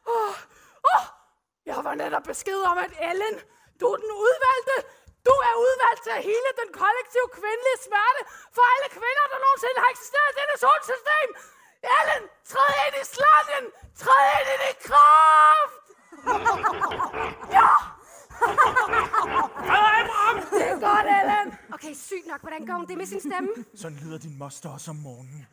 Jeg var netop besked om, at Ellen, du er den udvalgte. Du er udvalgt til at hele den kollektive kvindelige smerte for alle kvinder, der nogensinde har eksisteret i dette solsystem. Ellen, træd ind i slangen. Træd ind i din kraft. Ja! Det er godt, Ellen. Okay, sygt nok. Hvordan går hun det med sin stemme? Sådan lyder din moster også om morgenen.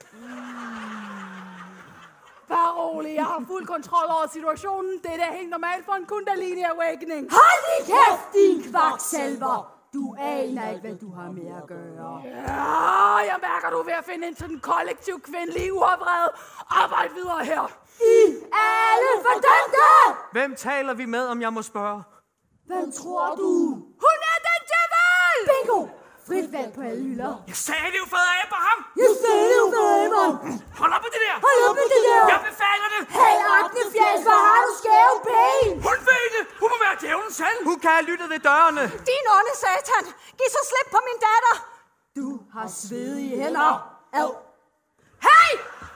Bare rolig, jeg har fuld kontrol over situationen. Det er da helt normalt for en kundalini awakening. Hold din kæft, din kvaksalver! Du aner ikke, hvad du har med at gøre. Ja, jeg mærker, du er ved at finde ind til den kollektive kvindelige urvrede. Arbejd videre her. I alle fordømte! Hvem taler vi med, om jeg må spørge? Hvad tror du? Hun er den djævel! Bingo! Frit valg på alle hylder. Jeg sagde det jo, fader Abraham! Jeg sagde det jo, fader Abraham! Hold op med det der! Hold op med det der! Jeg befaler det! Hey, Agnefjæs, hvor har du skæve ben? Hun ved det! Hun må være djævlen selv! Hun kan have lyttet ved dørene! Din onde satan! Giv så slip på min datter! Du har svedige hænder. Ad. Hey!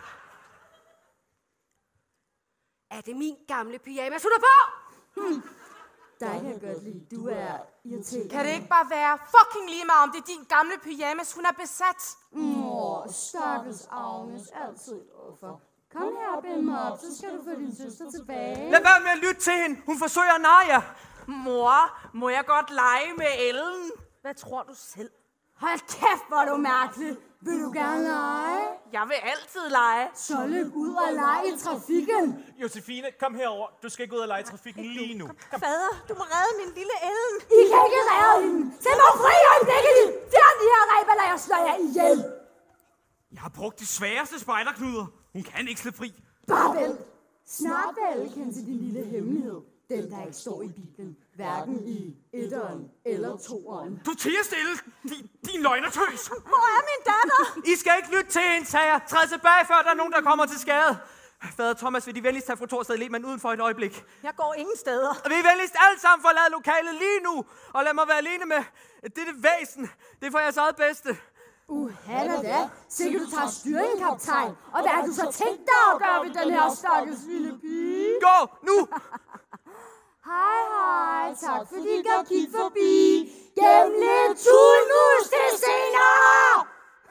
Er det min gamle pyjamas, hun er på? Dig kan jeg godt lide. Du er irriterende. Kan det ikke bare være fucking lige meget, om det er din gamle pyjamas, hun er besat? Stakkels Agnes. Altid et offer. Kom her og bind mig op, så skal du få din søster tilbage. Lad være med at lytte til hende. Hun forsøger at narre jer. Mor, må jeg godt lege med Ellen? Hvad tror du selv? Hold kæft, hvor er du mærkelig. Vil du gerne lege? Jeg vil altid lege. Så løb ud og lege i trafikken. Josefine, kom herover. Du skal ikke ud og lege i trafikken lige nu. Kom. Fader, du må redde min lille Ellen. I kan ikke redde hende. Sæt mig fri øjeblikkeligt. Fjern de her reb, eller jeg slår jer ihjel. Jeg har brugt de sværeste spejderknuder. Hun kan ikke slippe fri. Bare vent. Snart vil alle kende til din lille hemmelighed. Den, der ikke står i Bibelen. Hverken i 1'eren eller 2'eren. Du tiger stille, din løgnertøs. Hvor er min datter? I skal ikke lytte til hende, sagde jeg. Træd tilbage, før der er nogen, der kommer til skade. Fader Thomas, vil de venligst tage fru Torsted Lehmann uden for et øjeblik? Jeg går ingen steder. Og vi er venligst alle sammen forlade lokalet lige nu. Og lad mig være alene med dette væsen. Det er for jeres eget bedste. Hanna da. Sikkert du tager styringen, kaptajn. Og hvad har du så tænkt dig at gøre ved den her stakkels lille pige? Gå, nu! Hej, hej. Tak fordi I kan kigge forbi. Gennem lidt tulmus til senere!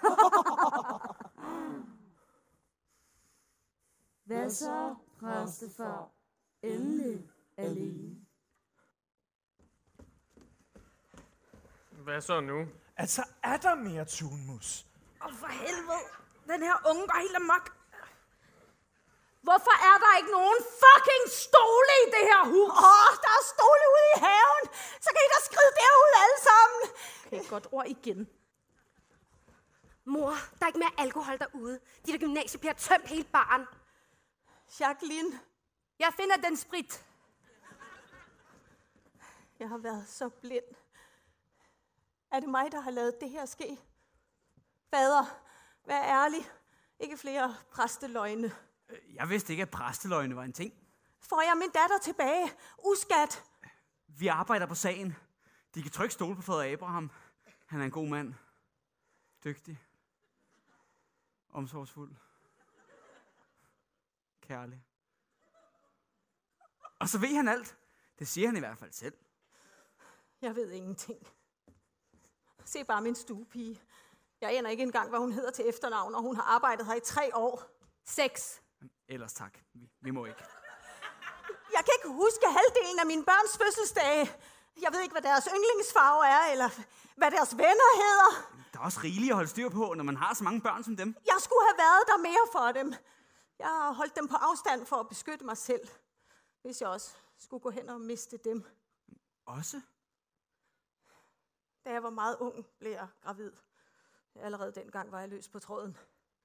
Hvad så, præstefar? Endelig alene. Hvad så nu? Altså, er der mere tunmus? For helvede. Den her unge går helt amok. Hvorfor er der ikke nogen fucking stole i det her hus? Der er stole ude i haven. Så kan I da skride derud alle sammen. Okay, godt ord igen. Mor, der er ikke mere alkohol derude. De der gymnasiepiger har tømt hele baren. Jacqueline, Jeg finder den sprit. jeg har været så blind. Er det mig, der har lavet det her ske? Fader, vær ærlig. Ikke flere præsteløgne. Jeg vidste ikke, at præsteløgne var en ting. Får jeg min datter tilbage? Uskat. Vi arbejder på sagen. De kan trygt stole på fader Abraham. Han er en god mand. Dygtig. Omsorgsfuld. Kærlig. Og så ved han alt. Det siger han i hvert fald selv. Jeg ved ingenting. Se bare min stuepige. Jeg aner ikke engang, hvad hun hedder til efternavn, og hun har arbejdet her i 3 år. 6. Ellers tak. Vi må ikke. Jeg kan ikke huske halvdelen af mine børns fødselsdage. Jeg ved ikke, hvad deres yndlingsfarve er, eller hvad deres venner hedder. Der er også rigeligt at holde styr på, når man har så mange børn som dem. Jeg skulle have været der mere for dem. Jeg har holdt dem på afstand for at beskytte mig selv, hvis jeg også skulle gå hen og miste dem. Også? Da jeg var meget ung, blev jeg gravid. Allerede dengang var jeg løs på tråden.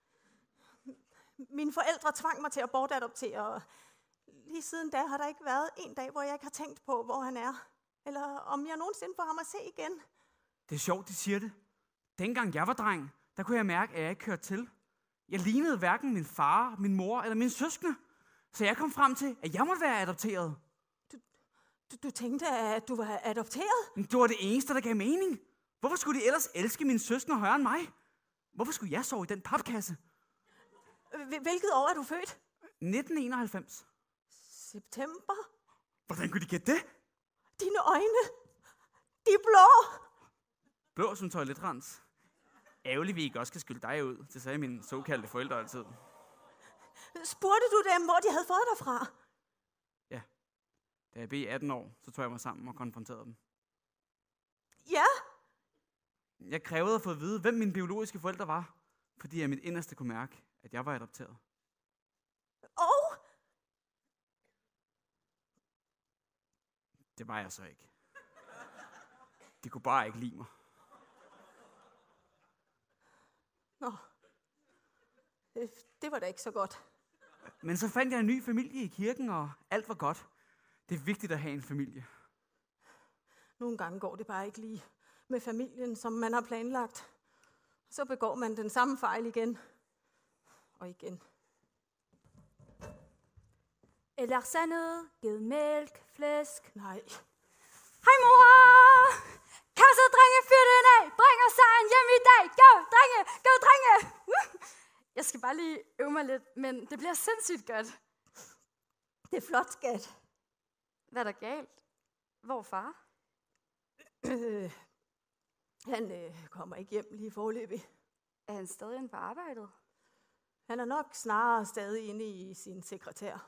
Mine forældre tvang mig til at bortadoptere, og lige siden da har der ikke været en dag, hvor jeg ikke har tænkt på, hvor han er. Eller om jeg nogensinde får ham at se igen. Det er sjovt, de siger det. Dengang jeg var dreng, der kunne jeg mærke, at jeg ikke kørte til. Jeg lignede hverken min far, min mor eller mine søskende. Så jeg kom frem til, at jeg måtte være adopteret. Du tænkte, at du var adopteret? Det var det eneste, der gav mening. Hvorfor skulle de ellers elske mine søskende højere end mig? Hvorfor skulle jeg sove i den papkasse? Hvilket år er du født? 1991. September? Hvordan kunne de gætte det? Dine øjne, de er blå. Blå som toiletrens. Ærgerligt, vi ikke også skal skylde dig ud. Det sagde mine såkaldte forældre altid. Spurgte du dem, hvor de havde fået dig fra? Ja. Da jeg blev 18 år, så tog jeg mig sammen og konfronterede dem. Ja? Jeg krævede at få at vide, hvem mine biologiske forældre var, fordi jeg mit inderste kunne mærke, at jeg var adopteret. Og? Det var jeg så ikke. De kunne bare ikke lide mig. Nå. Det var da ikke så godt. Men så fandt jeg en ny familie i kirken, og alt var godt. Det er vigtigt at have en familie. Nogle gange går det bare ikke lige med familien, som man har planlagt. Så begår man den samme fejl igen. Og igen. Eller sandet, givet mælk, flæsk. Nej. Hej mor! Kom så, drenge, fyr den af! Bring os sejren hjem i dag! Go, drenge! Go, drenge! Jeg skal bare lige øve mig lidt, men det bliver sindssygt godt. Det er flot, skat. Hvad er der galt? Hvor er far? Han kommer ikke hjem lige foreløbig. Er han stadig inde på arbejdet? Han er nok snarere stadig inde i sin sekretær.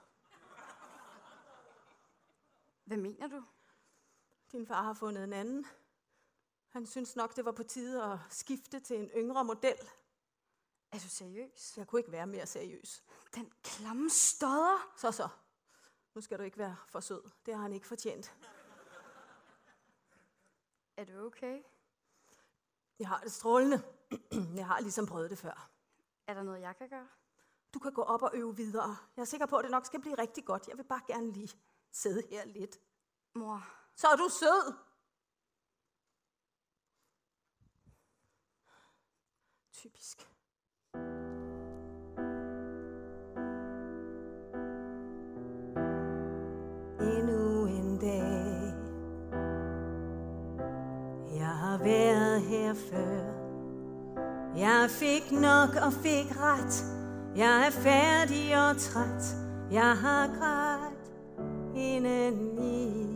Hvad mener du? Din far har fundet en anden. Han synes nok, det var på tide at skifte til en yngre model. Er du seriøs? Jeg kunne ikke være mere seriøs. Den klamme stodder. Så. Nu skal du ikke være for sød. Det har han ikke fortjent. Er du okay? Jeg har det strålende. Jeg har ligesom prøvet det før. Er der noget, jeg kan gøre? Du kan gå op og øve videre. Jeg er sikker på, at det nok skal blive rigtig godt. Jeg vil bare gerne lige sidde her lidt. Mor. Så er du sød. Typisk. Endnu en dag. Jeg har været her før. Jeg fik nok og fik ret. Jeg er færdig og træt. Jeg har grædt indeni.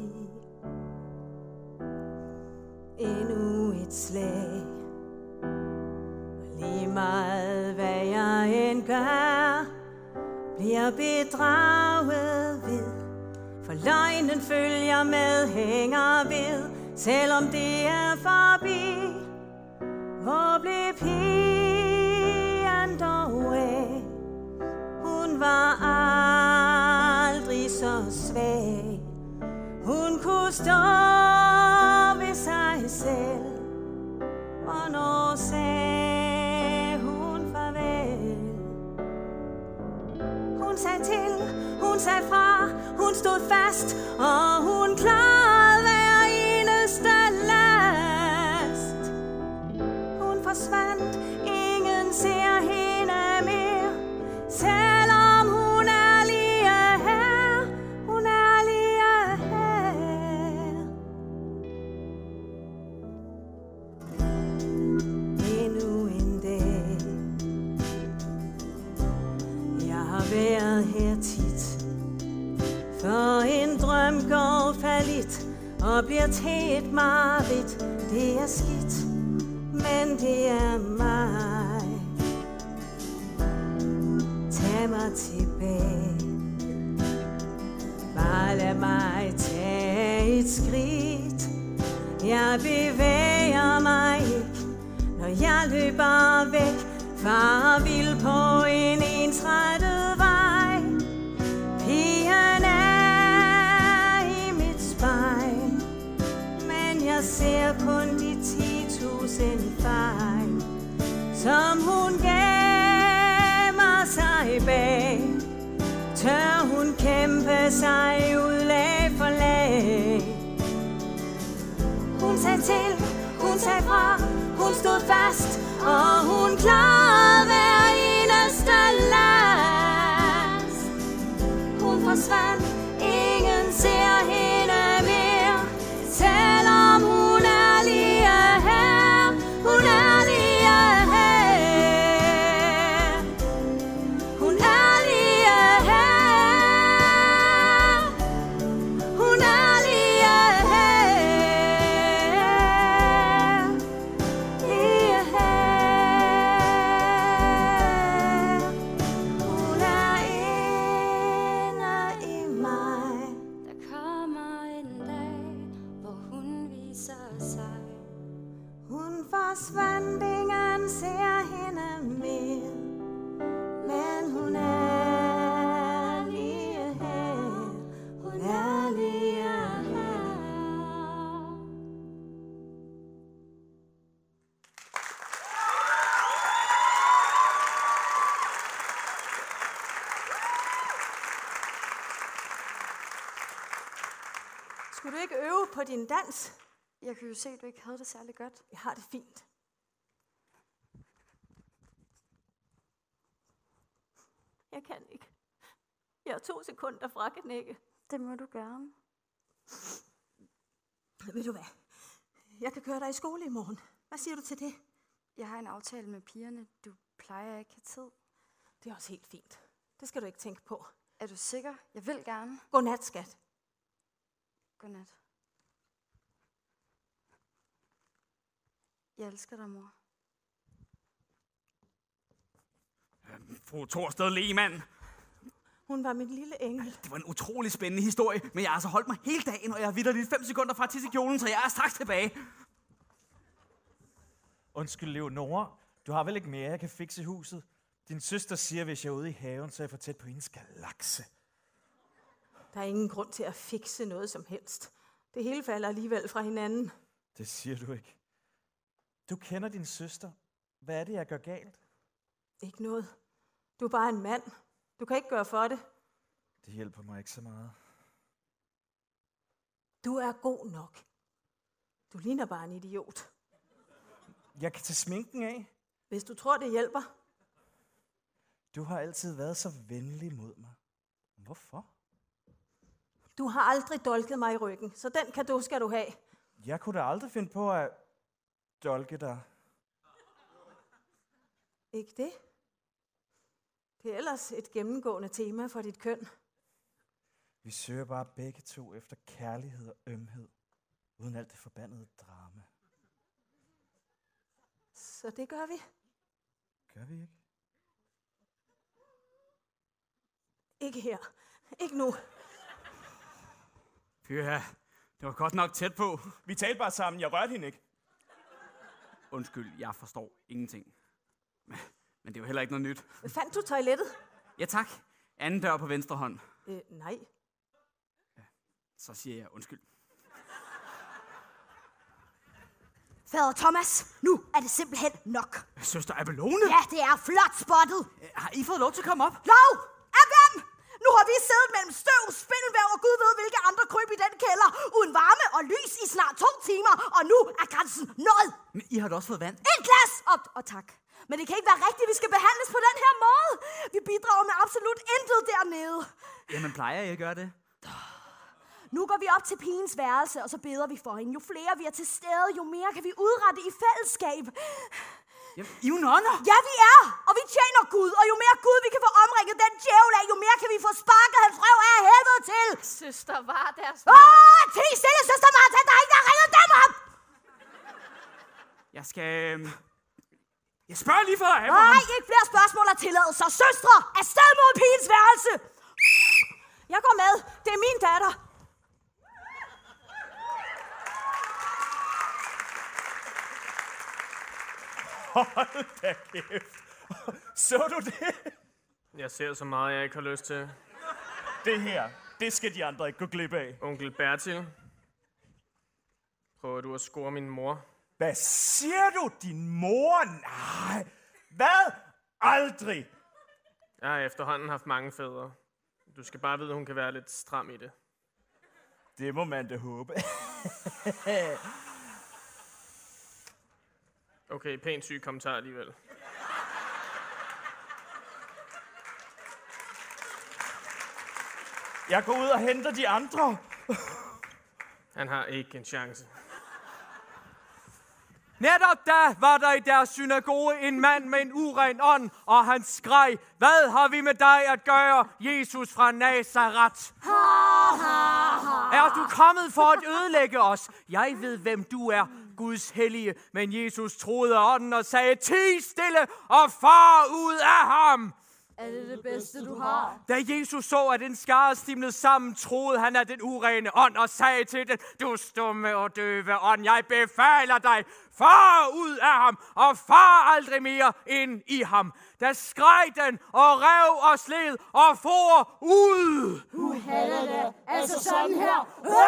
Endnu et slag. Og lige meget hvad jeg end gør, bliver bedraget ved. For løgnen følger med, hænger ved, selvom det er forbi. Hvor blev pigen dog af? Hun var aldrig så svag. Hun kunne stå ved sig selv. Hvornår sagde hun farvel? Hun sagde til, hun sagde fra, hun stod fast, og hun klarede hver eneste last. Hun forsvandt, ingen ser hende mere, selvom hun er lige her, hun er lige her. Endnu en dag. Jeg har været her tit, for en drøm går fallit og bliver til et mareridt. Det er skidt, men det er mig. Tag mig tilbage. Bare lad mig tage et skridt. Jeg bevæger mig ikke, når jeg løber væk, far vil på en ensrettet vej. Pigen er i mit spejl, men jeg ser kun de 10.000 fejl, som hun gemmer sig bag. Tør hun kæmpe sig ud lag for lag. Hun sagde til, hun sagde fra, hun stod fast, og hun klarede hver eneste last. Hun forsvandt, ingen ser hende mere, selvom hun er lige her, hun er lige her. Hun er lige her, hun er lige her, lige her. Hun er inde i mig. Der kommer en dag, hvor hun viser sig. Hun forsvandt, ingen ser hende mere, men hun er lige her, hun er lige her. Skulle du ikke øve på din dans? Jeg kan jo se, at du ikke havde det særlig godt. Jeg har det fint. Jeg kan ikke. Jeg er 2 sekunder fra knække. Det må du gerne. Ved du hvad? Jeg kan køre dig i skole i morgen. Hvad siger du til det? Jeg har en aftale med pigerne. Du plejer ikke at have tid. Det er også helt fint. Det skal du ikke tænke på. Er du sikker? Jeg vil gerne. Godnat, skat. Godnat. Jeg elsker dig, mor. Fru Torsted Lehmann. Hun var min lille engel. Det var en utrolig spændende historie, men jeg har altså holdt mig hele dagen, og jeg har vitterligt 5 sekunder fra til kjolen, så jeg er straks tilbage. Undskyld, Leonora. Du har vel ikke mere, jeg kan fikse i huset? Din søster siger, hvis jeg er ude i haven, så er jeg for tæt på hendes galakse. Der er ingen grund til at fikse noget som helst. Det hele falder alligevel fra hinanden. Det siger du ikke. Du kender din søster. Hvad er det, jeg gør galt? Ikke noget. Du er bare en mand. Du kan ikke gøre for det. Det hjælper mig ikke så meget. Du er god nok. Du ligner bare en idiot. Jeg kan tage sminken af. Hvis du tror, det hjælper. Du har altid været så venlig mod mig. Hvorfor? Du har aldrig dolket mig i ryggen, så den cadeau skal du have. Jeg kunne da aldrig finde på at dolke dig. Ikke det? Det er ellers et gennemgående tema for dit køn. Vi søger bare begge to efter kærlighed og ømhed, uden alt det forbandede drama. Så det gør vi. Gør vi ikke? Ikke her. Ikke nu. Pyha, det var godt nok tæt på. Vi talte bare sammen, jeg rørte hende ikke. Undskyld, jeg forstår ingenting. Men det er jo heller ikke noget nyt. Fandt du toilettet? Ja tak. Anden dør på venstre hånd. Nej. Ja, så siger jeg undskyld. Fader Thomas, nu er det simpelthen nok. Søster Abelone? Ja, det er flot spottet. Har I fået lov til at komme op? Lov? Af hvem? Nu har vi siddet mellem støv, spindelvæv og Gud ved hvilke andre kryb i den kælder, uden varme og lys i snart 2 timer, og nu er grænsen nået. Men I har da også fået vand. Et glas! Og tak. Men det kan ikke være rigtigt, at vi skal behandles på den her måde. Vi bidrager med absolut intet dernede. Jamen, plejer I at gøre det? Nu går vi op til pigens værelse, og så beder vi for hende. Jo flere vi er til stede, jo mere kan vi udrette i fællesskab. Jamen, I er jo nonner. Ja, vi er, og vi tjener Gud. Og jo mere Gud vi kan få omringet den djævel af, jo mere kan vi få sparket hans røv af helvede til. Søster, var deres... Til stille, søster Martha, der er ikke der ringet dem op. Jeg skal... Jeg spørger lige for Abraham. Nej, ikke flere spørgsmål og tilladelser. Søstre, afsted mod pigens værelse. Jeg går med. Det er min datter. Hold da kæft. Så du det? Jeg ser så meget, jeg ikke har lyst til. Det her, det skal de andre ikke gå glip af. Onkel Bertil. Prøver du at score min mor? Hvad siger du? Din mor? Nej. Hvad? Aldrig. Jeg har efterhånden haft mange fædre. Du skal bare vide, at hun kan være lidt stram i det. Det må man da håbe. Okay, pænt syg kommentar alligevel. Jeg går ud og henter de andre. Han har ikke en chance. Netop da var der i deres synagoge en mand med en uren ånd, og han skreg, hvad har vi med dig at gøre, Jesus fra Nazareth? Er du kommet for at ødelægge os? Jeg ved, hvem du er, Guds hellige. Men Jesus troede ånden og sagde, ti stille og far ud af ham. Er det det bedste, du har? Da Jesus så, at en skare stimlede sammen, troede han af den urene ånd og sagde til den, du stumme og døve ånd, jeg befaler dig, far ud af ham, og far aldrig mere ind i ham. Da skreg den og rev og sled og for ud. det. Altså sådan her.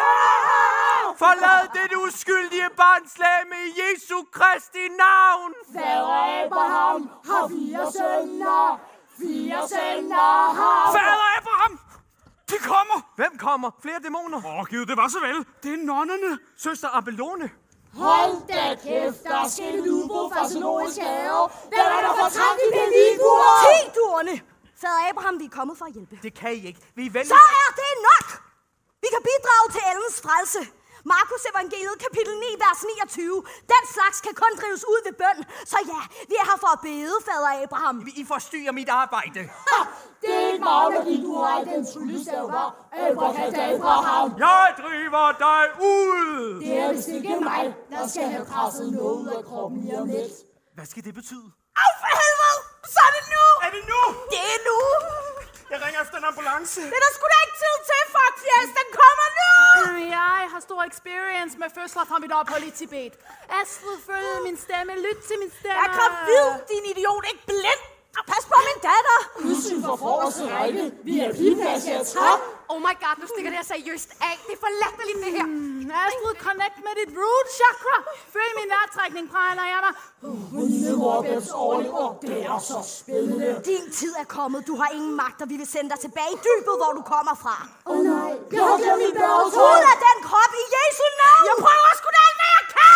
Forlad det uskyldige barnslæme i Jesu Kristi navn. Fader Abraham har 4 sønner. 4 sønner har... Fader Abraham! De kommer! Hvem kommer? Flere dæmoner? Gud, det var så vel. Det er nonnerne. Søster Abelone. Hold da kæft, der skal en ubro fra zoologisk have. Hvem er der fortrækt i pædikurer? 10 duerne! Fader Abraham, vi er kommet for at hjælpe. Det kan I ikke. Vi er venlige. Så er det nok! Vi kan bidrage til Ellens frelse. Markus evangeliet, kapitel 9, vers 29. Den slags kan kun drives ud ved bøn. Så ja, vi er her for at bede, fader Abraham. I forstyrrer mit arbejde. Det er ikke meget, fordi du har i den tryllestaver. Abraham. Jeg driver dig ud! Det er vist ikke mig, der skal have presset noget ud af kroppen lige om lidt. Hvad skal det betyde? Au for helvede! Så er det nu! Er det nu? Det er nu! Jeg ringer efter en ambulance. Det er der sgu da ikke tid til, fuck yes, den kommer nu! Jeg har stor experience med fødsler fra mit ophold i Tibet. Astrid, følg min stemme, lyt til min stemme. Jeg er gravid, din idiot, ikke blind! Og pas på min datter! Udsyn for forreste række. Vi er pigeplads her træk. Oh my god, nu stikker det her seriøst af. Det er for latterligt, det her. Astrid, connect med dit root chakra. Følg min vejrtrækning, pranayama. Lille Morgans overlever. Det er så spændende. Din tid er kommet. Du har ingen magt, og vi vil sende dig tilbage i dybet, hvor du kommer fra. Nej, jeg har glemt min bæretøj. Ud af den krop i Jesu navn! Jeg prøver sgu da alt, hvad jeg kan!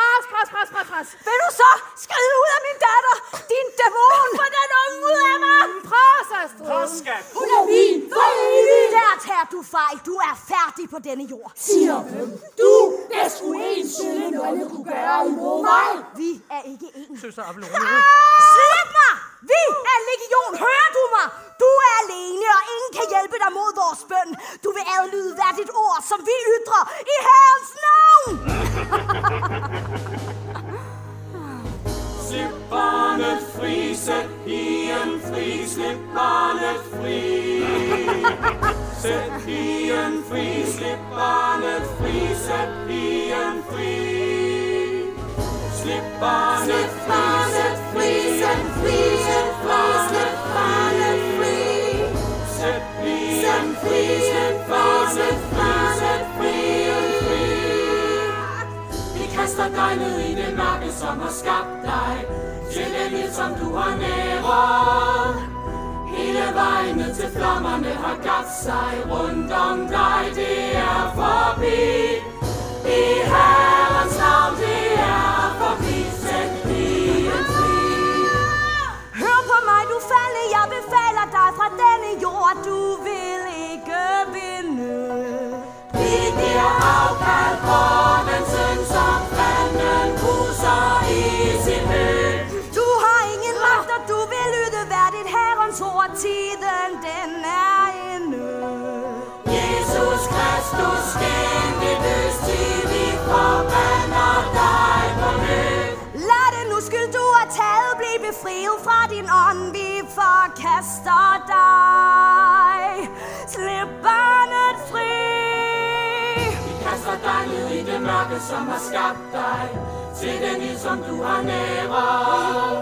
Pres. Vil du så skride ud af min datter? Din dæmon! Få den unge ud af mig! Pres, Astrid. Pres, skat. Hun er min for evigt. Der tager du fejl. Du er færdig på denne jord. Siger hvem? Du, der skulle en sølle nøgle kunne gøre imod mig. Vi er ikke en. Søster Abelone. Slip mig! Vi er legion. Hører du mig? Du er alene, og ingen kan hjælpe dig mod vores bøn. Du vil adlyde hvert et ord, som vi ytrer i Herrens navn. Slip barnet fri, sæt pigen fri, slip barnet fri. Sæt pigen fri, slip barnet fri, sæt pigen fri. Slip barnet fri, sæt pigen fri, sæt barnet fri. Sæt pigen fri, sæt barnet fri, sæt pigen fri. Vi kaster dig ned i det mørke, som har skabt dig, til den ild, som du har næret. Hele vejen ned til flammerne har gabt sig rundt om dig, det er forbi. I Herrens navn, det er forbi, sæt pigen fri. Hør på mig, du falde, jeg befaler dig fra denne jord, du vil ikke vinde. Vi giver afkald på den synd, som fanden huser i sin hø. Du har ingen magt, og du vil lyde værdigt Herrens ord, tiden den er inde. Jesus Kristus, skin dit lys, til vi forbander dig på ny. Lad den uskyld, du har taget, blive befriet fra din ånd, vi forkaster dig. Slip barnet fri. Vi kaster dig ned i det mørke, som har skabt dig, til den ild, som du har næret.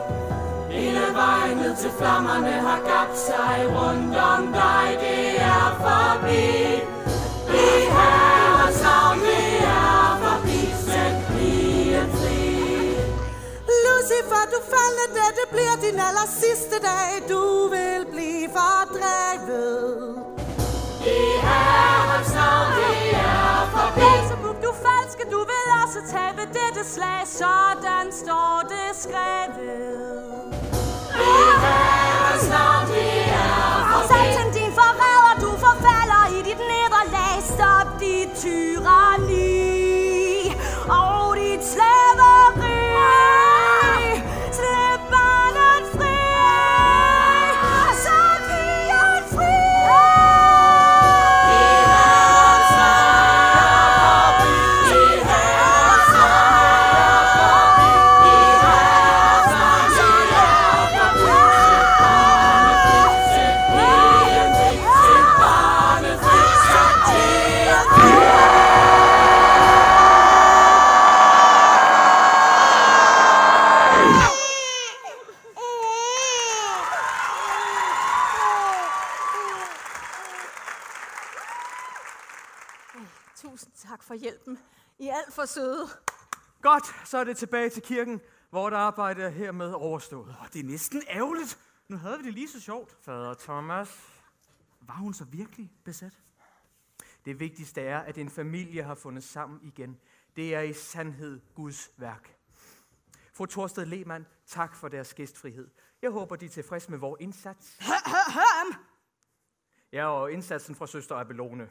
vejen ned til flammerne har gabt sig rundt om dig, det er forbi. I Herrens navn, det er forbi, sæt pigen fri. Lucifer, du falder, det bliver din aller sidste dag, du vil blive fordrevet. I Herrens navn, det er forbi. Beelzebub, du falske, du vil også tabe dette slag, sådan står det skrevet. I Herrens navn, det er forbi. Satan, din forræder, du forfalder i dit nederlag, stop dit tyranni og dit slaveri. Slip barnet fri, så pigen fri. I Herrens navn, det er forbi. I Herrens navn, det er forbi. I Herrens navn, det er forbi. Sæt barnet fri, sæt pigen fri, sæt pigen fri. Tusind tak for hjælpen. I er alt for søde. Godt, så er det tilbage til kirken, hvor der arbejde er hermed overstået. Det er næsten ærgerligt. Nu havde vi det lige så sjovt. Fader Thomas. Var hun så virkelig besat? Det vigtigste er, at en familie har fundet sammen igen. Det er i sandhed Guds værk. Fru Torsted Lehmann, tak for deres gæstfrihed. Jeg håber, de er tilfredse med vores indsats. Ja, og indsatsen fra søster Abelone.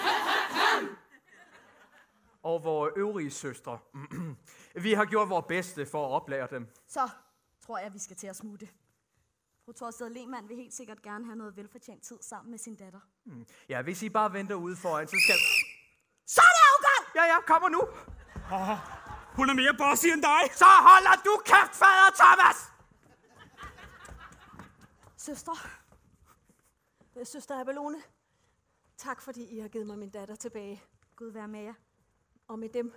Og vores øvrige søstre. Vi har gjort vores bedste for at oplære dem. Så tror jeg, vi skal til at smutte. Fru Torsted Lehmann vil helt sikkert gerne have noget velfortjent tid sammen med sin datter. Ja, hvis I bare venter ude foran, så skal... Så er det afgang! Ja, kommer nu. Hun er mere bossy end dig. Så holder du kæft, fader Thomas! Søster Abelone, tak fordi I har givet mig min datter tilbage. Gud være med jer. Og med dem.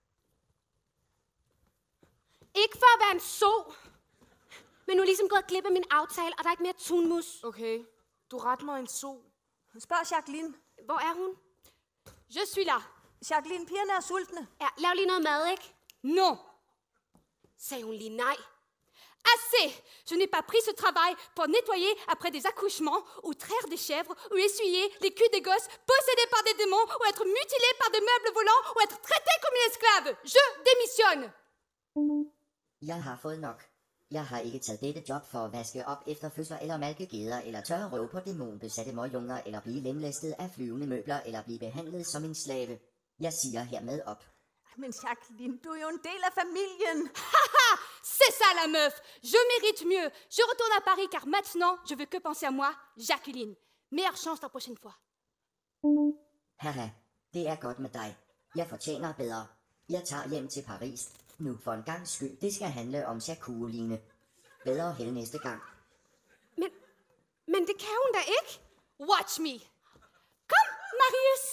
Ikke for at være en so, men nu er ligesom gået glip af min aftale, og der er ikke mere tunmus. Okay, du ret mig en so. Spørg Jacqueline. Hvor er hun? Je suis là. Jacqueline, pigerne er sultne. Ja, lav lige noget mad, ikke? Non. Sagde hun lige nej. Assez! Je n'ai pas pris ce travail pour nettoyer après des accouchements, ou traire des chèvres, ou essuyer les culs des gosses possédés par des démons, ou être mutilé par des meubles volants, ou être traité comme une esclave. Je démissionne! Jeg har fået nok. Jeg har ikke taget dette job for at vaske op efter fødsler eller malke geder, eller tørre røv på dæmonbesatte møgunger, eller blive lemlæstet af flyvende møbler, eller blive behandlet som en slave. Jeg siger hermed op. Men Jacqueline, du er jo en del af familien. Haha! C'est ça la meuf! Je mérite mieux. Je retourne à Paris car maintenant, je veux que penser à moi, Jacqueline. Meilleure chance la prochaine fois. Haha, det er godt med dig. Jeg fortjener bedre. Jeg tager hjem til Paris. Nu for en gangs skyld. Det skal handle om Jacqueline. Bedre held næste gang. Men det kan hun da ikke. Watch me. Kom, Marius.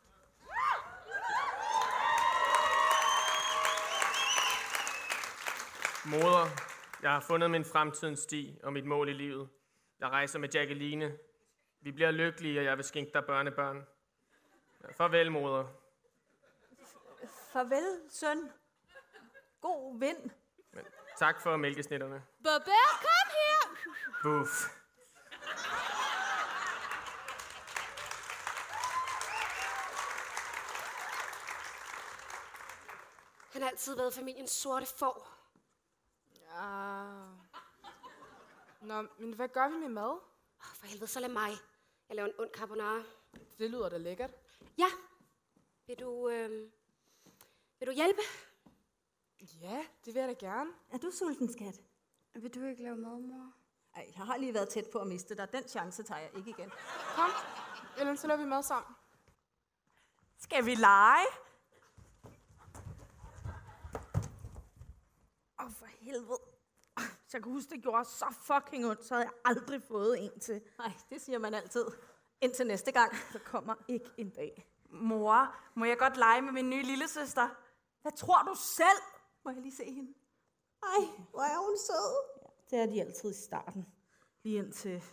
Moder, jeg har fundet min fremtidens sti og mit mål i livet. Jeg rejser med Jacqueline. Vi bliver lykkelige, og jeg vil skænke dig børnebørn. Farvel, moder. Farvel, søn. God vind. Men tak for mælkesnitterne. Bobert, kom her. Buff. Han har altid været familiens sorte får. Ja. Nå, men hvad gør vi med mad? For helvede, så lad mig. Jeg laver en ond carbonara. Det lyder da lækkert. Ja. Vil du hjælpe? Ja, det vil jeg da gerne. Er du sulten, skat? Vil du ikke lave mad, mor? Ej, jeg har lige været tæt på at miste dig. Den chance tager jeg ikke igen. Kom, Ellen, så laver vi mad sammen. Skal vi lege? For helvede. Så jeg kan huske, det gjorde så fucking ondt, så havde jeg aldrig fået en til. Nej, det siger man altid. Indtil næste gang. Der kommer ikke en dag. Mor, må jeg godt lege med min nye lillesøster? Hvad tror du selv? Må jeg lige se hende? Ej, hvor er hun sød. Det er de altid i starten. Lige indtil...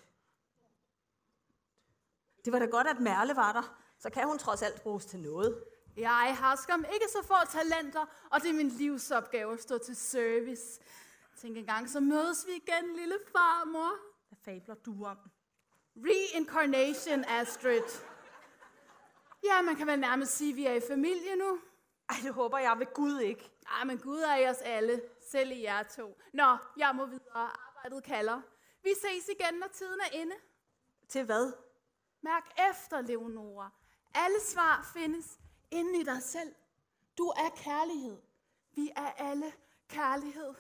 Det var da godt, at Merle var der. Så kan hun trods alt bruges til noget. Jeg har skam ikke så få talenter, og det er min livsopgave at stå til service. Tænk engang, så mødes vi igen, lille farmor. Hvad fabler du om? Reincarnation, Astrid. Ja, man kan vel nærmest sige, at vi er i familie nu. Ej, det håber jeg ved Gud ikke. Ej, men Gud er i os alle. Selv i jer to. Nå, jeg må videre. Arbejdet kalder. Vi ses igen, når tiden er inde. Til hvad? Mærk efter, Leonora. Alle svar findes inde i dig selv. Du er kærlighed. Vi er alle kærlighed.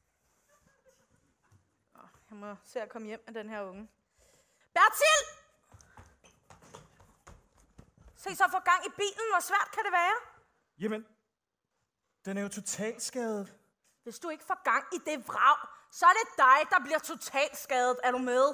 Jeg må se at komme hjem med den her unge. Bertil! Se så få gang i bilen. Hvor svært kan det være? Jamen, den er jo totalt skadet. Hvis du ikke får gang i det vrag, så er det dig, der bliver totalt skadet. Er du med?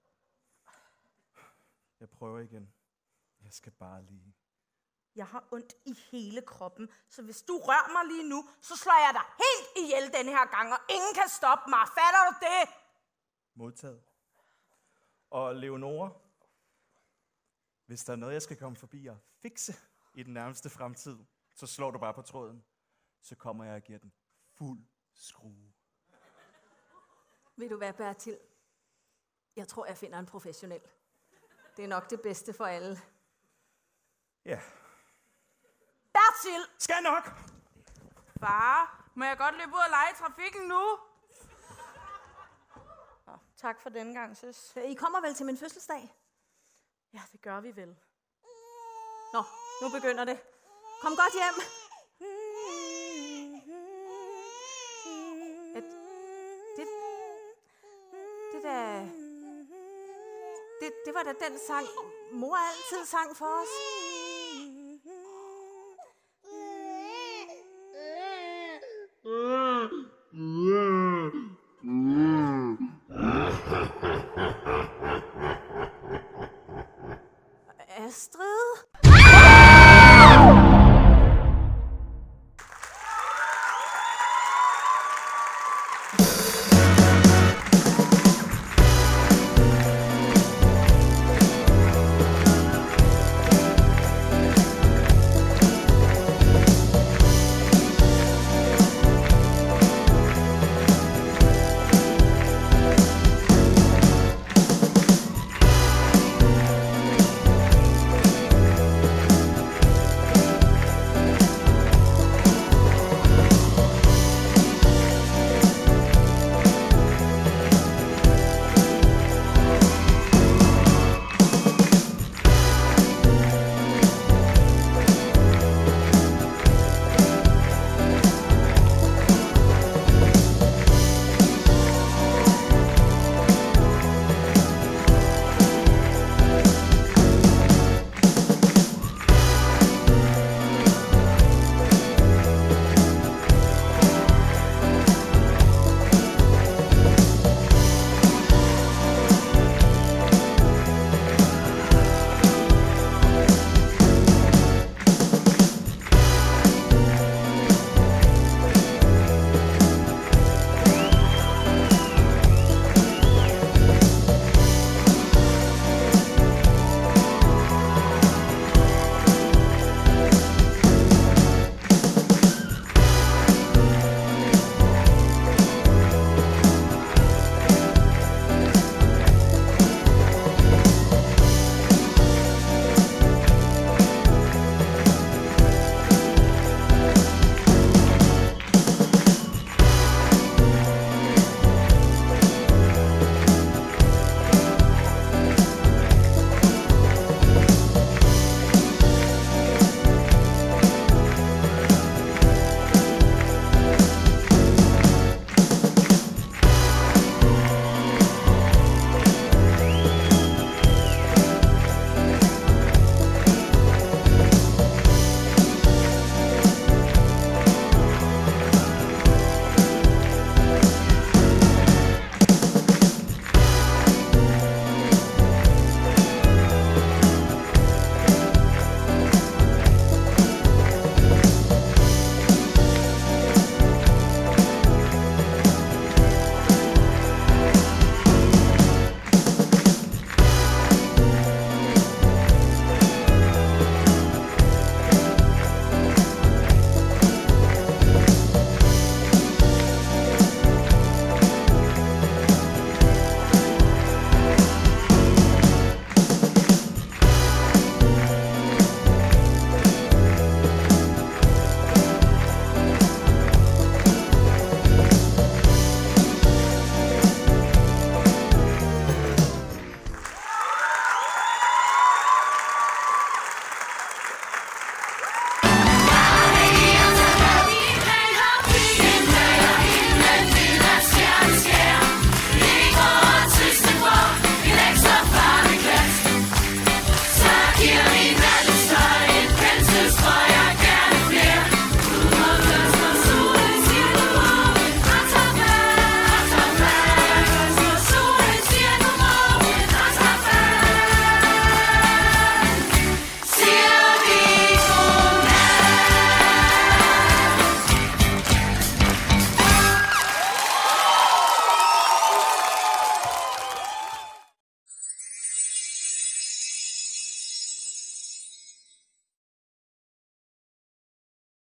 Jeg prøver igen. Jeg skal bare lige... Jeg har ondt i hele kroppen, så hvis du rører mig lige nu, så slår jeg dig helt ihjel den her gang, og ingen kan stoppe mig. Fatter du det? Modtaget. Og Leonora, hvis der er noget, jeg skal komme forbi og fikse i den nærmeste fremtid, så slår du bare på tråden. Så kommer jeg og giver den fuld skrue. Ved du hvad, Bertil? Jeg tror, jeg finder en professionel. Det er nok det bedste for alle. Ja. Bertil! Skal nok! Far, må jeg godt løbe ud og lege i trafikken nu? Tak for denne gang, søs. I kommer vel til min fødselsdag? Ja, det gør vi vel. Nå, nu begynder det. Kom godt hjem. Det var da den sang, mor altid sang for os.